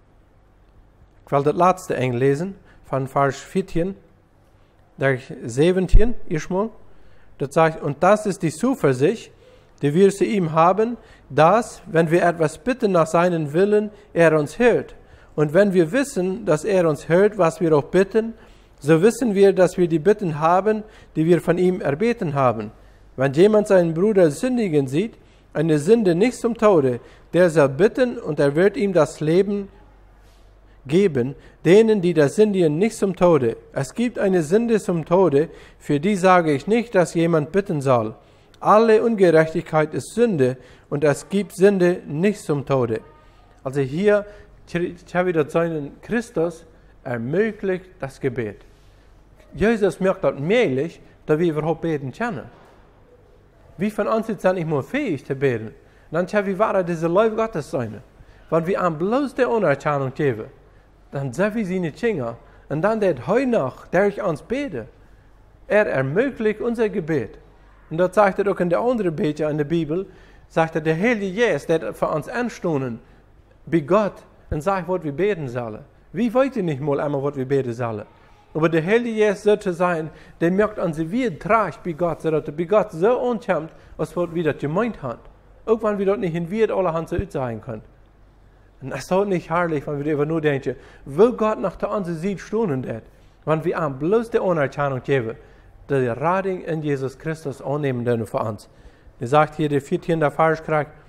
Ich will das letzte eng lesen, von Vers vierzehn, der siebzehn, erstmal. Das sagt, und das ist die Zuversicht, die wir zu ihm haben, dass, wenn wir etwas bitten nach seinem Willen, er uns hört. Und wenn wir wissen, dass er uns hört, was wir auch bitten, so wissen wir, dass wir die Bitten haben, die wir von ihm erbeten haben. Wenn jemand seinen Bruder sündigen sieht, eine Sünde nicht zum Tode, der soll bitten und er wird ihm das Leben geben, denen, die das sündigen, nicht zum Tode. Es gibt eine Sünde zum Tode, für die sage ich nicht, dass jemand bitten soll. Alle Ungerechtigkeit ist Sünde und es gibt Sünde nicht zum Tode. Also hier, ich habe wieder sagen, Christus ermöglicht das Gebet. Jesus macht das möglich, dass wir überhaupt beten können. Wie von uns sind nicht mehr fähig zu beten. Dann können wir weiter diese Leib Gottes sein. Wenn wir an bloß der Unerkennung geben, dann sind wir seine Kinder. Und dann wird heute noch durch uns beten. Er ermöglicht unser Gebet. Und das sagt er auch in der anderen Bete in der Bibel, sagt er, der Heilige Geist, der für uns anstunden, bei Gott, und sagt, was wir beten sollen. Wir wissen nicht mal einmal, was wir beten sollen. Aber der Heilige Geist sollte sein, der merkt uns wie trägt bei Gott, sodass er bei Gott so ankommt, als was wir das gemeint haben. Auch wenn wir dort nicht in Wirt allerhand so sein können. Und das ist auch nicht herrlich, wenn wir einfach nur denken, will Gott nach der anderen Seite stunden, wenn wir an bloß die Anerkennung geben, die Rettung in Jesus Christus annehmen dürfen für uns. Er sagt hier, der vierzehnte Vers,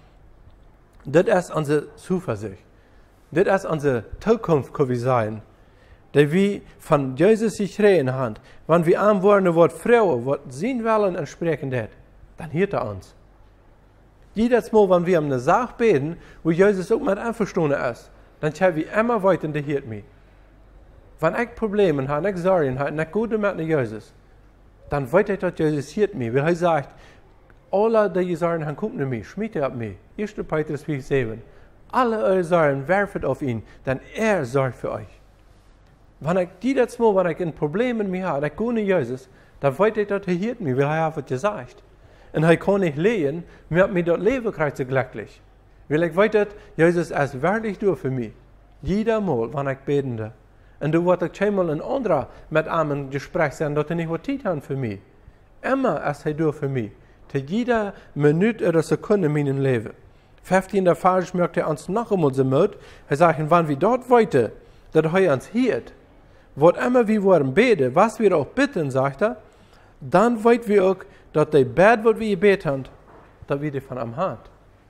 das ist unsere Zuversicht. Das ist unsere Zukunft, kann wir sein. Die wir von Jesus sich reden haben. Wenn wir antworten, was Frauen, was sehen wollen, entsprechend das, dann hört er uns. Jedes Mal, wenn wir um eine Sache beten, wo Jesus auch mit einverstanden ist, dann können wir immer weiter, der hört mich. Wenn ich Probleme habe, ich Sorgen habe, nicht gut mit Jesus, dann weiß ich, dass Jesus hört mich. Weil er sagt, alle, die Sorgen haben, kommen zu mir, schmiede auf mich. erster Petrus vier sieben. Alle eure Sorgen werft auf ihn, denn er sorgt für euch. Wenn ich jedes Mal, wenn ich ein Problem mit mir habe, ich gehe nicht Jesus, dann weiß ich, dass er hört mich, weil er hat was gesagt. Und er kann nicht leben, mir hat mir das Leben kriegt so glücklich. Weil ich weiß, dass Jesus ist wirklich durch für mich. Jeder Mal, wenn ich bete. Und du wirst ich einmal ein anderer mit einem Gespräch sein, dass er nicht was Zeit hat für mich. Immer ist er durch für mich. Zu jeder Minute oder Sekunde in meinem Leben. fünfzehnter Vers merkt er uns noch einmal so mit. Er sagt, wenn wir dort weiter, dass er uns hört, was immer wir wollen beten, was wir auch bitten, sagt er, dann weit wir auch, dass die Bett, was wir gebeten haben, dass wir die von ihm haben.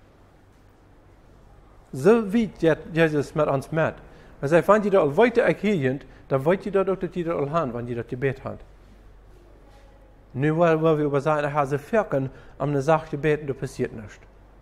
So weit Jesus mit uns mit. Er sagt, wenn ihr das weiter erkennen, dann wollt ihr das auch, dass ihr das all haben, wenn ihr das gebeten habt. Nun wollen wir aber sagen, er hat sie Firken um eine Sache gebeten, das passiert nichts.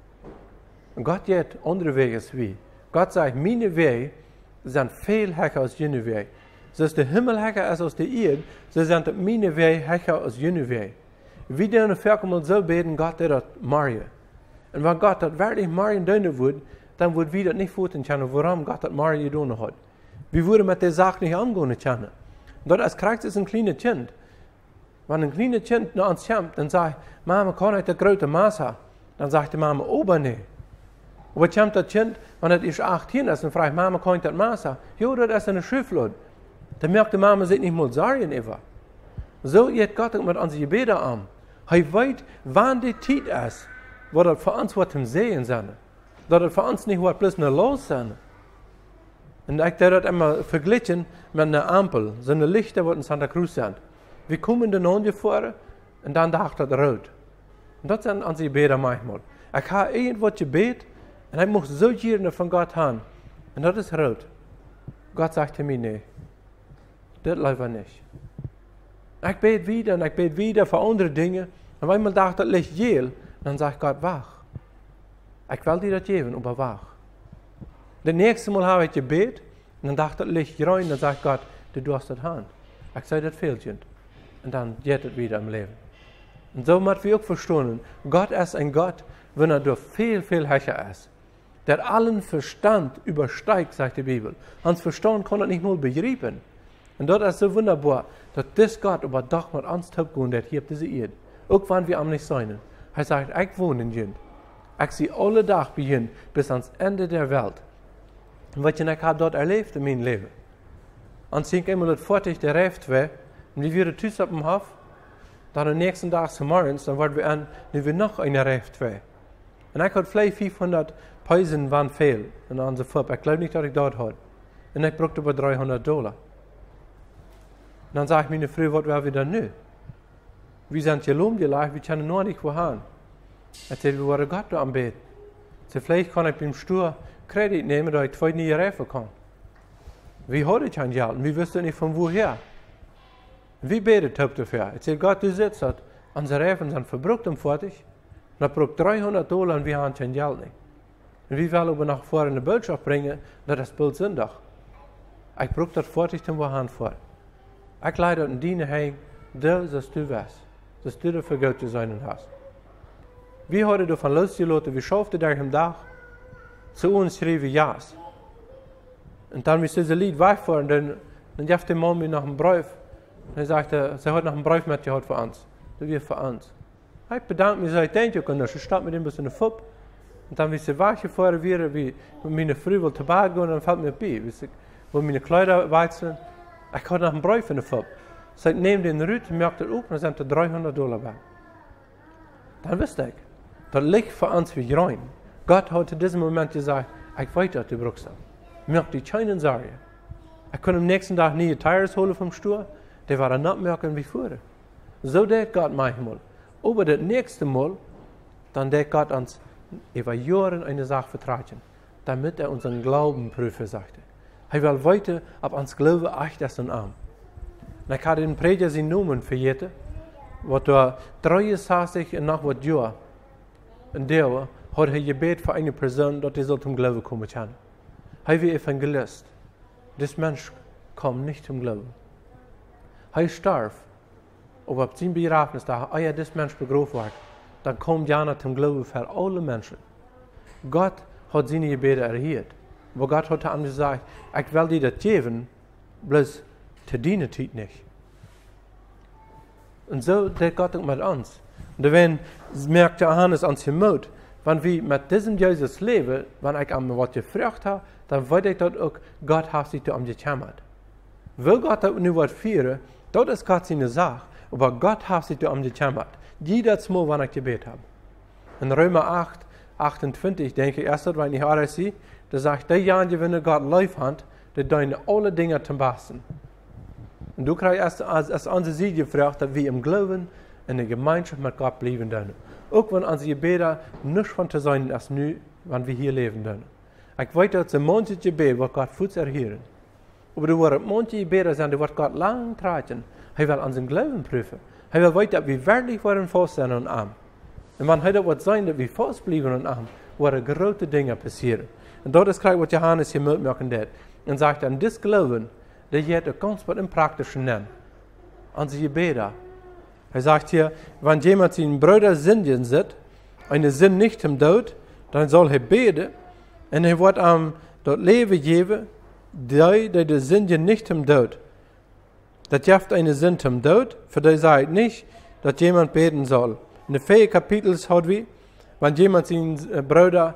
Und Gott geht andere Wege als wir. Gott sagt, meine Wege sind viel höher als jene Wege. So ist der Himmel höher als aus der Erde, so sind meine Wege höher als jene Wege. Wir dürfen Firken so beten, Gott der das machen. Und wenn Gott das wirklich machen dürfen würde, dann würden wir das nicht vorstellen können, warum Gott das machen getan hat. Wir würden mit der Sache nicht angehen können. Dort als Christ ist ein kleines Kind. Wenn ein kleines Kind nach uns kommt, dann sagt, Mama, kann ich das große Maß haben? Dann sagt die Mama, aber nicht. Aber kommt das Kind, wenn es ist achtzehn ist, und fragt, Mama, kann ich das Maß haben? Ja, das ist eine Schriftlaut. Dann merkt die Mama sich nicht mal Sorgen über. So geht Gott mit unseren Gebeten an. Er weiß, wann die Zeit ist, wo das für uns was zum Sehen sind. Dass das für uns nicht was bloß nur los sind. Und ich habe das immer verglichen mit einer Ampel, so eine Lichter, die in Santa Cruz sind. Wir kommen in den vor und dann dachte das rot. Und das sind unsere Gebete manchmal. Ich habe irgendwas gebeten und ich muss so gerne von Gott haben. Und das ist rot. Gott sagte mir, nee, das läuft nicht. Ich bete wieder und ich bete wieder für andere Dinge. Und einmal dachte das Licht gel, dann sagt Gott, wach. Ich will dir das geben, aber wach. Das nächste Mal habe ich gebeten und dann dachte das Licht rein, dann sagt Gott, du hast das Hand. Ich sage, das fehlt dir. Und dann geht es wieder im Leben. Und so müssen wir auch verstehen, Gott ist ein Gott, wenn er durch viel, viel höher ist. Der allen Verstand übersteigt, sagt die Bibel. Hans Verstand kann er nicht nur begreifen. Und das ist so wunderbar, dass das Gott aber doch mit uns tun hat, hier auf dieser Erde. Auch wenn wir am nicht sein. Er sagt, ich wohne in Jünd. Ich sehe alle Tag bei Jünd bis ans Ende der Welt. Und was ich habe dort erlebt in meinem Leben. Und ich denke immer, dass fertig der Reft war, und wir wieder tüß auf dem Hof, dann am nächsten Tag zum Morgens, dann waren wir an, und wir noch eine Reft war. Und ich hatte vielleicht fünfhundert Peisen waren fehl in unserer Farbe. Ich glaube nicht, dass ich dort hatte. Und ich brauchte über dreihundert Dollar. Und dann sage ich meine Frau, was wäre wieder nö? Wir sind hier rumgelegt, wir können nur nicht wohin. Ich sagte, wir waren Gott am Bett. Ich sagte, vielleicht kann ich beim Stuhl Kredit nehmen, dass ich zwei nie reifen kann. Wie hatte ich kein Geld? Und wir wussten nicht von woher. Wie betet habt dafür? Ich sagte, Gott, du sitzt dort. Unsere Reifen sind verbrucht und fertig. dat braucht dreihonderd Dollar en we hebben geen geld niet. En wie willen we nach vorne eine Botschaft bringen, dat is bald zondag. Ik brauch dat voortig ten we hand voor. Ik leid dat in dienen heen, dat is du was. Dat du er voor God te zijn hast. Wie hadden er van losgelaten, wie schaffte daar hem dag, zu uns schreven ja's. Und dann, wie sie das Lied wegfahren, dann, dann gab der Mann mir nach einem Brief. Und er sagte, sie hat nach einem Brief mit gehabt für uns. Das wird für uns. Ich bedanke mich, ich denke, ich stand mit ihm bis in der Fupp. Und dann, wie sie weggefahren wäre, wie meine Frau will Tabak gehen, dann fällt mir bei. Wie sie, wo meine Kleider wechseln. Ich hatte nach einem Brief in der Fupp. Sie nehmt den Rüt, merkt er auf, und dann sind da dreihundert Dollar bei. Dann wusste ich, das liegt für uns wie rein. Gott hat in diesem Moment gesagt, ich weiß, dass du brauchst das. Merkt die keinen Sorge. Ich konnte am nächsten Tag nie Tires holen vom Stuhl, die waren nicht merken wie vorher. So denkt Gott manchmal. Aber das nächste Mal, dann denkt Gott uns, über Jahre eine Sache vertragen, damit er unseren Glauben prüfen, sagte. Er will weiter, ob uns Glauben echt ist und arm. Und ich hatte den Prediger sie Namen vergeten, was da dreiundsechzig und noch was Jahr, und der hat er gebeten für eine Person, dass er soll zum Glauben kommen kann. Er war Evangelist. Das Mensch kam nicht zum Glauben. Er starb. Aber ab seinem Begräbnis, da er das Mensch begraben war, dann kommt Jana zum Glauben für alle Menschen. Gott hat seine Gebete erhört. Aber Gott hat ihm gesagt, ich will dir das geben, bloß zu dienen tut nicht. Und so der Gott auch mit uns. Und wenn merkt Johannes ans Gemüt, wenn wir mit diesem Jesus leben, wenn ich am was gefragt habe, dann weiß ich dort auch, Gott hat sich um gekümmert. Will Gott das nur was führen, das ist Gott seine Sache, aber Gott hat sich um gekümmert. Jedes Mal, wenn ich gebet habe. In Römer acht, achtundzwanzig, denke ich, erst wenn ich alles sehe, da sagt derjenige, wenn Gott lief hat, der deine alle Dinge zum Besten. Und du kriegst erst als, als unsere Sieg gefragt, dass wir im Glauben in der Gemeinschaft mit Gott bleiben dürfen. Auch wenn unsere Gebete nicht von zu sein, als nu, wenn wir hier leben dürfen. Ich weiß, dass es manche Gebete, was Gott fürs erhören. Aber du wirst manche Gebete sein, die wird Gott lang tragen. Er will unseren Glauben prüfen. Er will weiter, dass wir wirklich waren fast sein und arm. Und wenn er wird sein, dass wir fast bleiben und arm, werden große Dinge passieren. Und das ist was Johannes hier mitmachen wird. Und sagt dann, das Glauben, der geht ganz was im Praktischen nennen. Unsere Gebete. Er sagt hier, wenn jemand seinen Bruder sündigen sieht, eine Sinn nicht im Tod, dann soll er beten, und er wird ihm dort Leben geben, die, die die Sündigen nicht im Tod. Das gibt eine Sinn im Tod, für die sagt nicht, dass jemand beten soll. In den vier Kapitels hat wir, wenn jemand seinen Bruder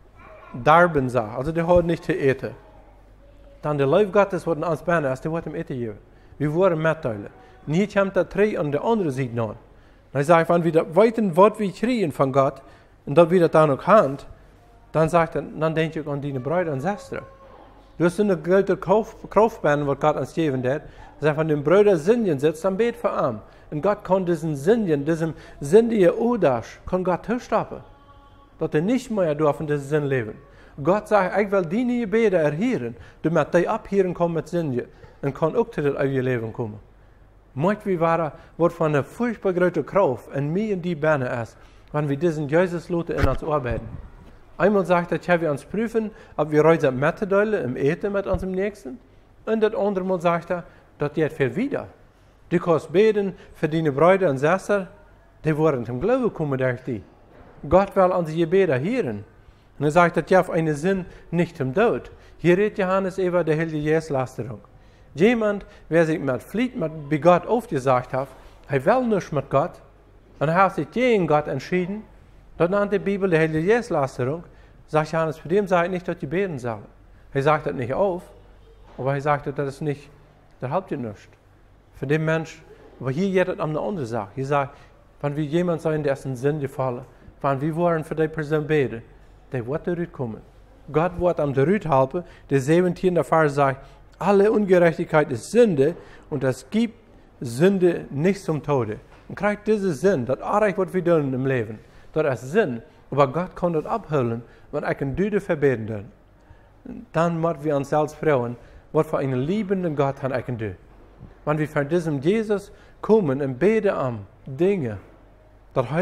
darben sagt, also der hat nicht zu eten, dann der Leib Gottes wird uns behandeln, als der wird ihm eten geben. Wir wollen mitteilen. Und hier kommt der drei an der anderen Seite noch. Und er sagt, wenn wir das weiten Wort wir kriegen von Gott, und dass wir das dann noch haben, dann sagt er, dann denke ich an deine Brüder und Schwestern. Du hast eine große Kraftbahn, was Gott uns geben hat. Er sagt, wenn den Brüder Sündigen sitzt, dann bet für ihn. Und Gott kann diesen Sündigen, diesem sündigen Udasch, kann Gott stoppen. Dass er nicht mehr darf in diesem Sinn leben. Gott sagt, ich will deine Gebete erhören, damit die abhören kommen mit Sünde und kann auch zu das eure Leben kommen. Manchmal wie war wird von einer furchtbar großen Kraft in mir und die Beine ist, wenn wir diesen Jesus lassen in uns arbeiten. Einmal sagt er, ja, wir uns prüfen, ob wir heute mitteilen im Eten mit unserem Nächsten. Und das andere Mal sagt er, das geht viel wieder. Du kannst beten für deine Brüder und Schwestern, die wollen zum Glauben kommen durch die. Gott will unsere Gebete hören. Und er sagt, das gibt einen Sinn nicht im Tod. Hier redet Johannes über die heilige Jesuslasterung. Jemand, wer sich mit Flied mit bei Gott aufgesagt hat, er will nicht mit Gott, und er hat sich gegen Gott entschieden, dann an der Bibel die heilige Jesuslasterung, sagt Johannes, für den sagt nicht, dass die beten sollen. Er sagt das nicht auf, aber er sagt, das ist nicht, das hilft dir nicht. Für den Mensch, aber hier geht es um eine andere Sache. Hier sagt, wenn wir jemand sein, der ist in Sinn gefallen, wenn wir wollen für die Person beten, der wird der Rüt kommen. Gott wird am der Rüt helfen, der siebzehnte Vers sagt, alle Ungerechtigkeit ist Sünde und es gibt Sünde nicht zum Tode. Und kriegt diese Sinn, das alles, was wir tun im Leben, das ist Sinn, aber Gott kann das abholen, wenn ich ein Düde verbeten tun. Dann müssen wir uns selbst fragen, was für einen liebenden Gott hat ich tun. Wenn wir von diesem Jesus kommen und beten an Dinge, dass er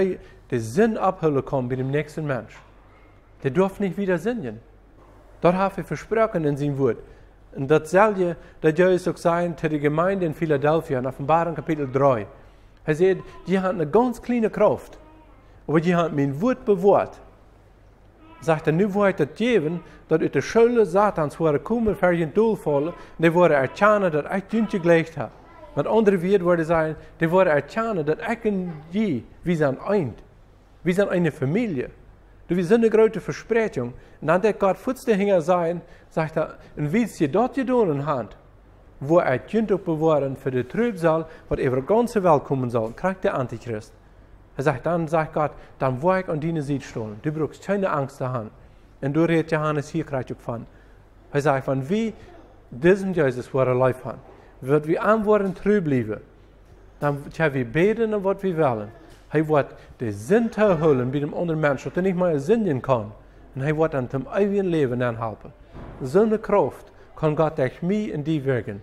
den Sinn abholen kann bei dem nächsten Mensch. Der darf nicht wieder sinnen. Dort hat er versprochen in seinem Wort. Und dasselbe, das Jesus auch sagen zu der Gemeinde in Philadelphia, in Offenbarung Kapitel drei. Er sagt, die haben eine ganz kleine Kraft, aber die haben mein Wort bewahrt. Sagt er, nu wordt het geven dat uit de schule Satans worden komen voor je doel vallen, die worden erkennen dat ik duntje geleerd heb. Met andere woorden worden zijn, die worden erkennen dat ik en je, wie zijn eind. Wir sind eine Familie. Wir sind eine große Versprechung. Und dann der Gott Futzdehinger sein, sagt er, und wie sie dort getan in Hand, wo er Kind auch bewahren für die Trübsal, was über die ganze Welt kommen soll, kriegt der Antichrist. Er sagt, dann sagt Gott, dann wo ich an deine Seite stehen. Du brauchst keine Angst daran. Und du redest Johannes hier kriegt auch von. Er sagt, wenn wir diesen Jesus vor der Life haben, wird wir antworten trüb bleiben, dann können wir beten, was wir wollen. Er wird den Sinn te holen bei dem anderen Menschen, dass er nicht mehr sinnen kann. Und er wird dann zum ewigen Leben anhelfen. So eine Kraft kann Gott durch mich in die wirken.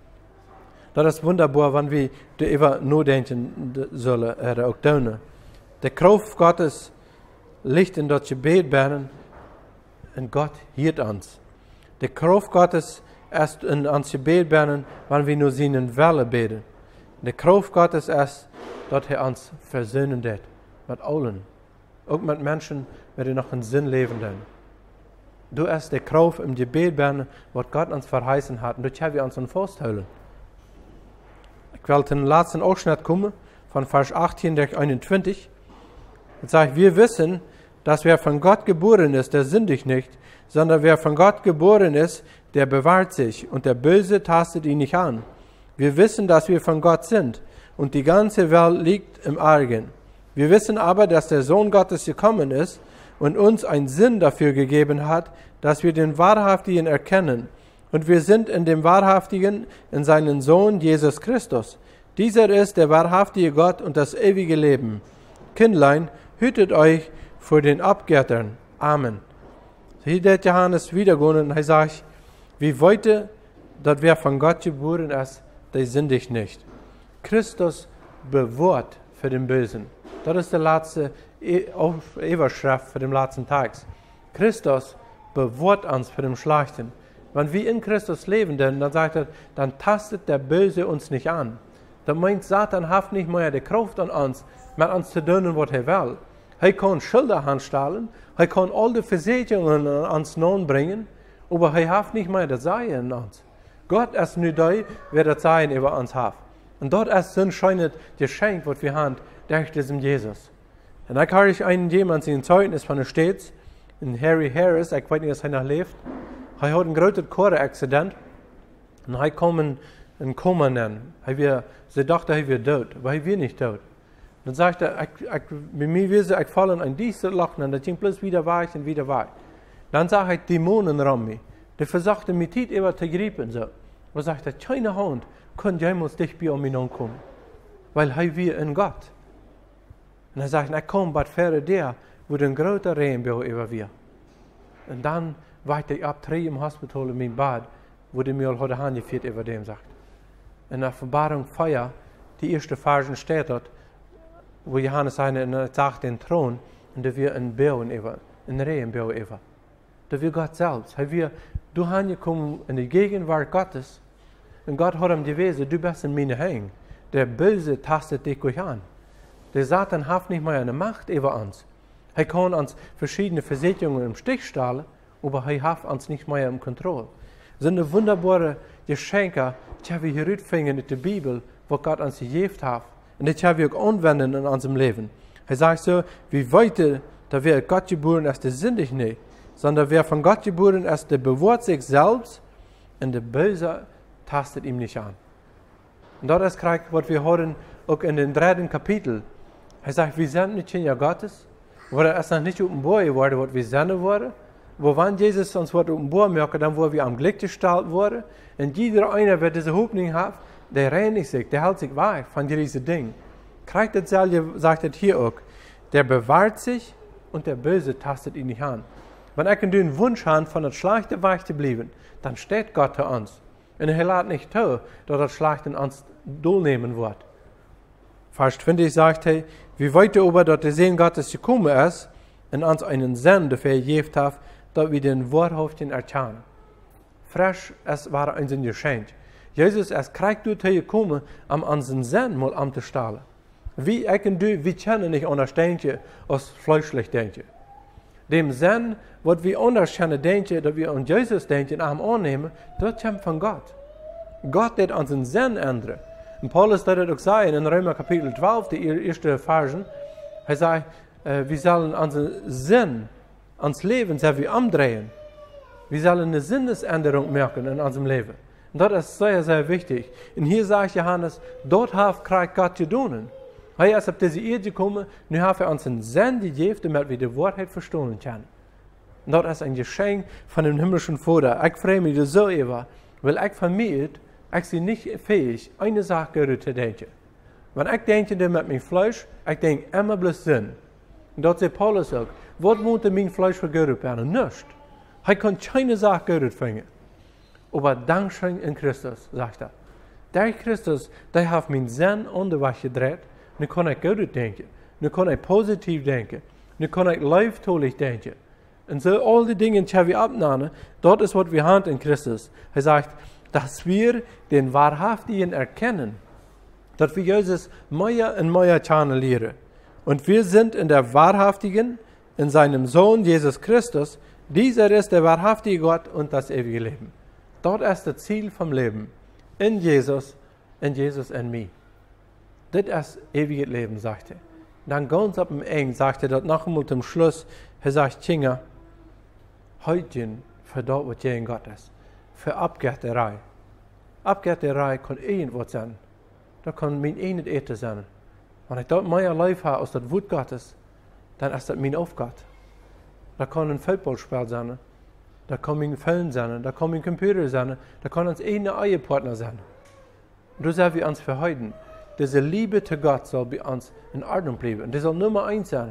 Das ist wunderbar, wenn wir darüber nachdenken sollen, oder auch tun. Die Kraft Gottes liegt in das Gebet beten, und Gott hört uns. Die Kraft Gottes ist in uns Gebet beten, wenn wir nur seinen Wille beten. Die Kraft Gottes ist, dass er uns versöhnen wird. Mit allen. Auch mit Menschen, die noch einen Sinn leben. Du hast die Kraft im Gebet beten, was Gott uns verheißen hat. Und das haben wir uns festhalten. Ich will den letzten Ausschnitt kommen, von Vers achtzehn bis einundzwanzig. Und sagt, wir wissen, dass wer von Gott geboren ist, der sündigt nicht, sondern wer von Gott geboren ist, der bewahrt sich und der Böse tastet ihn nicht an. Wir wissen, dass wir von Gott sind und die ganze Welt liegt im Argen. Wir wissen aber, dass der Sohn Gottes gekommen ist und uns einen Sinn dafür gegeben hat, dass wir den Wahrhaftigen erkennen. Und wir sind in dem Wahrhaftigen, in seinen Sohn Jesus Christus. Dieser ist der wahrhaftige Gott und das ewige Leben. Kindlein, hütet euch vor den Abgöttern. Amen. Hier der Johannes wiedergehen und er sagt, wie heute, dass wer von Gott geboren ist, der sündigt nicht. Christus bewahrt für den Bösen. Das ist die letzte Überschrift für den letzten Tag. Christus bewahrt uns für den Schlechten. Wenn wir in Christus leben, dann sagt er, dann tastet der Böse uns nicht an. Dann meint Satan hat nicht mehr die Kraft an uns, mit uns zu tun, was er will. Er kann Schilder anstellen, er kann all die Versicherungen an uns nun bringen, aber er hat nicht mehr das Sein in uns. Gott ist nur da, wer das Sein über uns hat. Und dort ist so ein schönes Geschenk, was wir haben, durch diesen Jesus. Und da kann ich einen jemand in Zeugnis von der States, in Harry Harris, ich weiß nicht, dass er noch lebt. Er hat einen großen Chore-Accident und er kam in, in Koma nennen. Sie dachte, er wäre tot, aber er wäre nicht tot. Dann sagte er, ich, ich, mit mir wissen, ich falle in dieses Loch und das ging bloß wieder weich und wieder weich. Dann sah ich Dämonen rum mich. Die versuchten mich nicht immer zu greifen. So. Und sagte, keine Hand kann jemals dich bei mir kommen, weil er wir in Gott. Und er sagte, ich komme bei Fähre der, wo ein großer Regenbau über wir. Und dann weiter ich ab, drei im Hospital in meinem Bad, wo die mir heute angeführt über dem sagt. In der Offenbarung Feuer, die erste Versen steht dort, wo Johannes eine sagt, den Thron, und da wir ein Bau über, ein Regenbau über. Da wir Gott selbst, wir, du angekommen in die Gegenwart Gottes, und Gott hat ihm gewesen, du bist in meine Hängen. Der Böse tastet dich durch an. Der Satan hat nicht mehr eine Macht über uns. Er kann uns verschiedene Versicherungen im Stich stellen, aber er hat uns nicht mehr im Kontrolle. Das sind eine wunderbare Geschenke, die wir hier finden in der Bibel, wo Gott uns gegeben hat. Und das haben wir auch anwenden in unserem Leben. Er sagt so, wie weiter, da wer Gott geboren ist, der sündigt nicht, sondern wer von Gott geboren ist, der bewahrt sich selbst und der Böse tastet ihm nicht an. Und das ist gerade, was wir hören, auch in dem dritten Kapitel. Er sagt, wir sind nicht Kinder Gottes, wo er erst noch nicht offenbar geworden, was wir sind worden. Wo wenn Jesus uns offenbar macht, dann wo wir am Glück gestellt wurden. Und jeder einer, der diese Hoffnung hat, der reinigt sich, der hält sich weg von diesen Dingen. Kriegt dasselbe, sagt er hier auch. Der bewahrt sich und der Böse tastet ihn nicht an. Wenn ich einen Wunsch habe, von der Schlechte weich zu bleiben, dann steht Gott zu uns. Und er lässt nicht zu, dass das Schlechte uns durchnehmen wird. Vers zwanzig sagt er, wie weit aber, dass der Segen Gottes gekommen ist und uns einen Sinn dafür gegeben hat, dass wir den Wahrhaftigen erkennen. Frisch, es war uns ein Geschenk. Jesus ist Krieg dort gekommen, um unseren Sinn mal anzustellen. Wie ich und du, wir kennen nicht anders denken, als fleischlich denken. Dem Sinn, was wir anders können denken, dass wir an Jesus denken, am annehmen, das kommt von Gott. Gott wird unseren Sinn ändern. Und Paulus hat das auch sagen, in Römer Kapitel zwölf, die erste Versen, er sagt, äh, wir sollen unseren Sinn, ans Leben, sehr wie umdrehen. Wir sollen eine Sinnesänderung merken in unserem Leben. Und das ist sehr, sehr wichtig. Und hier sagt Johannes, dort hat Krieg Gott getan. Er ist auf diese Erde gekommen, nun hat er uns einen Sinn gegeben, damit wir die Wahrheit verstehen können. Und das ist ein Geschenk von dem himmlischen Vater. Ich freue mich so über, weil ich von mir, ich bin nicht fähig, eine Sache zu denken. Wenn ich denke mit meinem Fleisch, ich denke immer bloß Sinn. Und dort sagt Paulus auch, was muss mein Fleisch für Gott werden? Nichts. Er kann keine Sache Gott finden. Aber Dankeschön in Christus, sagt er. Der Christus, der hat meinen Sinn unterwegs gedreht. Nu kan ik goed denken. Nu kan ik positief denken. Nu kan ik lieftolig denken. Und so all die Dinge, die wir abnehmen, dort ist, was wir haben in Christus. Er sagt, dass wir den Wahrhaftigen erkennen. Dass wir Jesus mehr und mehr kennenlernen. Und wir sind in der Wahrhaftigen, in seinem Sohn Jesus Christus. Dieser ist der wahrhaftige Gott und das ewige Leben. Dort ist das Ziel vom Leben. In Jesus, in Jesus in mir. Das ist ewiges Leben, sagt er. Dann ganz ab dem Eng sagt er, dass noch einmal zum Schluss, er sagt, Kinder, heute für das, was gegen Gott ist. Für Abgärterei. Abgärterei kann irgendwas sein. Das kann mein eines Eten sein. Wenn ich dort mehr Life habe als das Wut Gottes, dann ist das mein Aufgabe. Da kann ein Footballspiel sein. Da kann mein Film sein. Da kann mein Computer sein. Da kann uns eine Ehepartner sein. Und das haben wir uns verhalten. Diese Liebe zu Gott soll bei uns in Ordnung bleiben. Und das soll Nummer eins sein.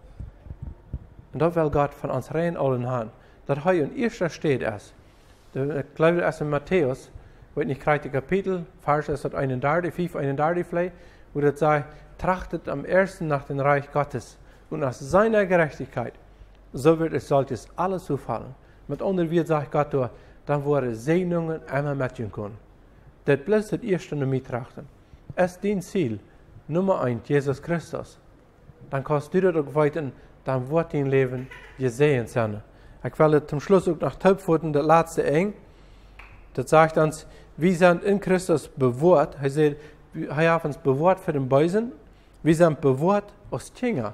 Und das will Gott von uns rein allen haben. Dass er in erster steht ist. Ich glaube, das ist in Matthäus, wo ich nicht kriege, Kapitel, Vers ist das einunddreißig, fünf, einunddreißig vielleicht, wo das sagt, trachtet am ersten nach dem Reich Gottes und nach seiner Gerechtigkeit. So wird es solches alles zufallen. Mit anderen wird sagt Gott, dann wurde Segnungen immer mitgehen können. Das bloß das erste noch mittrachten. Es ist dein Ziel, Nummer eins, Jesus Christus. Dann kannst du das auch weiter, dann wird dein Leben gesehen sein. Ich will zum Schluss auch noch Taubpfoten, das letzte eng. Das sagt uns, wir sind in Christus bewahrt. Er sagt, er hat uns bewahrt für den Bösen. Wir sind bewahrt als Kinder.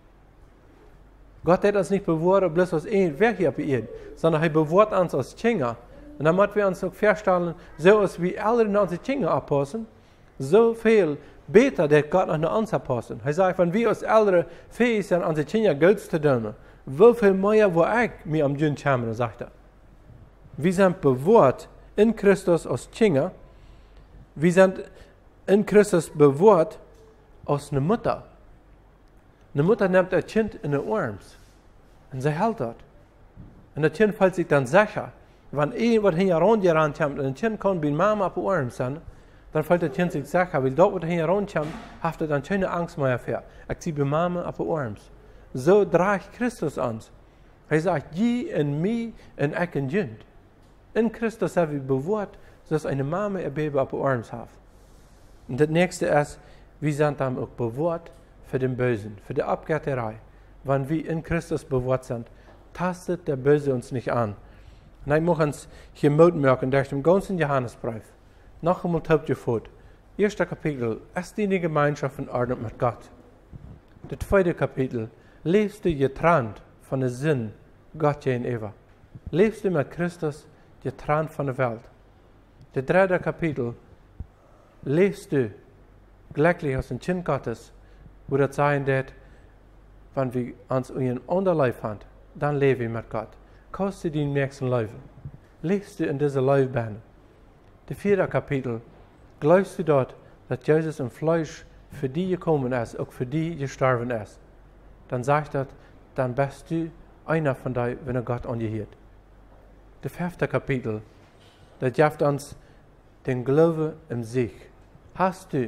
Gott hat uns nicht bewahrt, bloß als ein Werk hier bei ihm, sondern er bewahrt uns als Kinder. Und dann müssen wir uns auch feststellen, so als wir alle in unsere Kinder abpassen, so viel besser, dass Gott noch nach uns abpassen. Er sagt, wenn wir als Ältere fähig sind, unsere Kinder Geld zu tun, wie viel mehr, wo ich mir am Dünn kommen, sagt er. Wir sind bewahrt in Christus als Kinder. Wir sind in Christus bewahrt als eine Mutter. Eine Mutter nimmt ein Kind in den Arm und sie hält das. Und das Kind fühlt sich dann sicher. Wenn irgendwas herangerannt kommt und ein Kind kann bei Mama auf den Arm sein, dann fühlt das Kind sich sicher, weil dort, wo das herankommt, hat er dann keine Angst mehr für. Ich ziehe bei Mama auf den Arm. So dreht Christus uns. Er sagt, je in mir und ich in Kind. In Christus haben wir bewahrt, dass eine Mama ihr Baby auf den Arm hat. Und das nächste ist, wir sind dann auch bewahrt für den Bösen, für die Abgärterei. Wenn wir in Christus bewahrt sind, tastet der Böse uns nicht an. Und ich möchte uns hier Mut merken, durch den ganzen Johannesbrief. Noch einmal Hauptgefot. Erster Kapitel, ist die Gemeinschaft in Ordnung mit Gott. Das zweite Kapitel, lebst du getrennt von der Sinn Gott gegenüber. Lebst du mit Christus getrennt von der Welt. Das dritte Kapitel, lebst du glücklich als ein Kind Gottes, wo das sein wird, wenn wir uns in unser Leben haben, dann leben wir mit Gott. Kostet den nächsten Leben. Lebst du in dieser Leibbahn. Das vierte Kapitel, glaubst du dort, dass Jesus im Fleisch für die gekommen ist, auch für die gestorben ist? Dann sagt er, dann bist du einer von denen, wenn er Gott angehört. Das fünfte Kapitel, das gibt uns den Glauben im Sieg. Hast du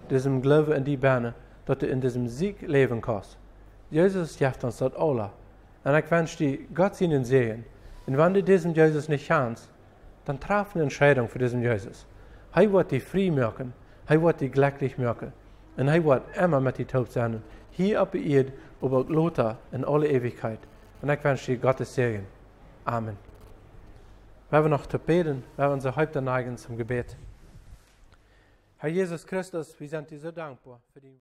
diesem Glauben in die Beine, dass du in diesem Sieg leben kannst. Jesus gibt uns das alle. Und ich wünsche dir Gott seinen Segen. Und wenn du diesem Jesus nicht kannst, dann traf eine Entscheidung für diesen Jesus. Er wird dich frei machen. Er wird dich glücklich machen. Und er wird immer mit dir taub sein. Hier auf der Erde, aber Lothar in alle Ewigkeit. Und ich wünsche dir Gottes Segen. Amen. Wir haben noch zu beten, wir haben unsere Häupter neigen zum Gebet. Herr Jesus Christus, wir sind dir so dankbar für die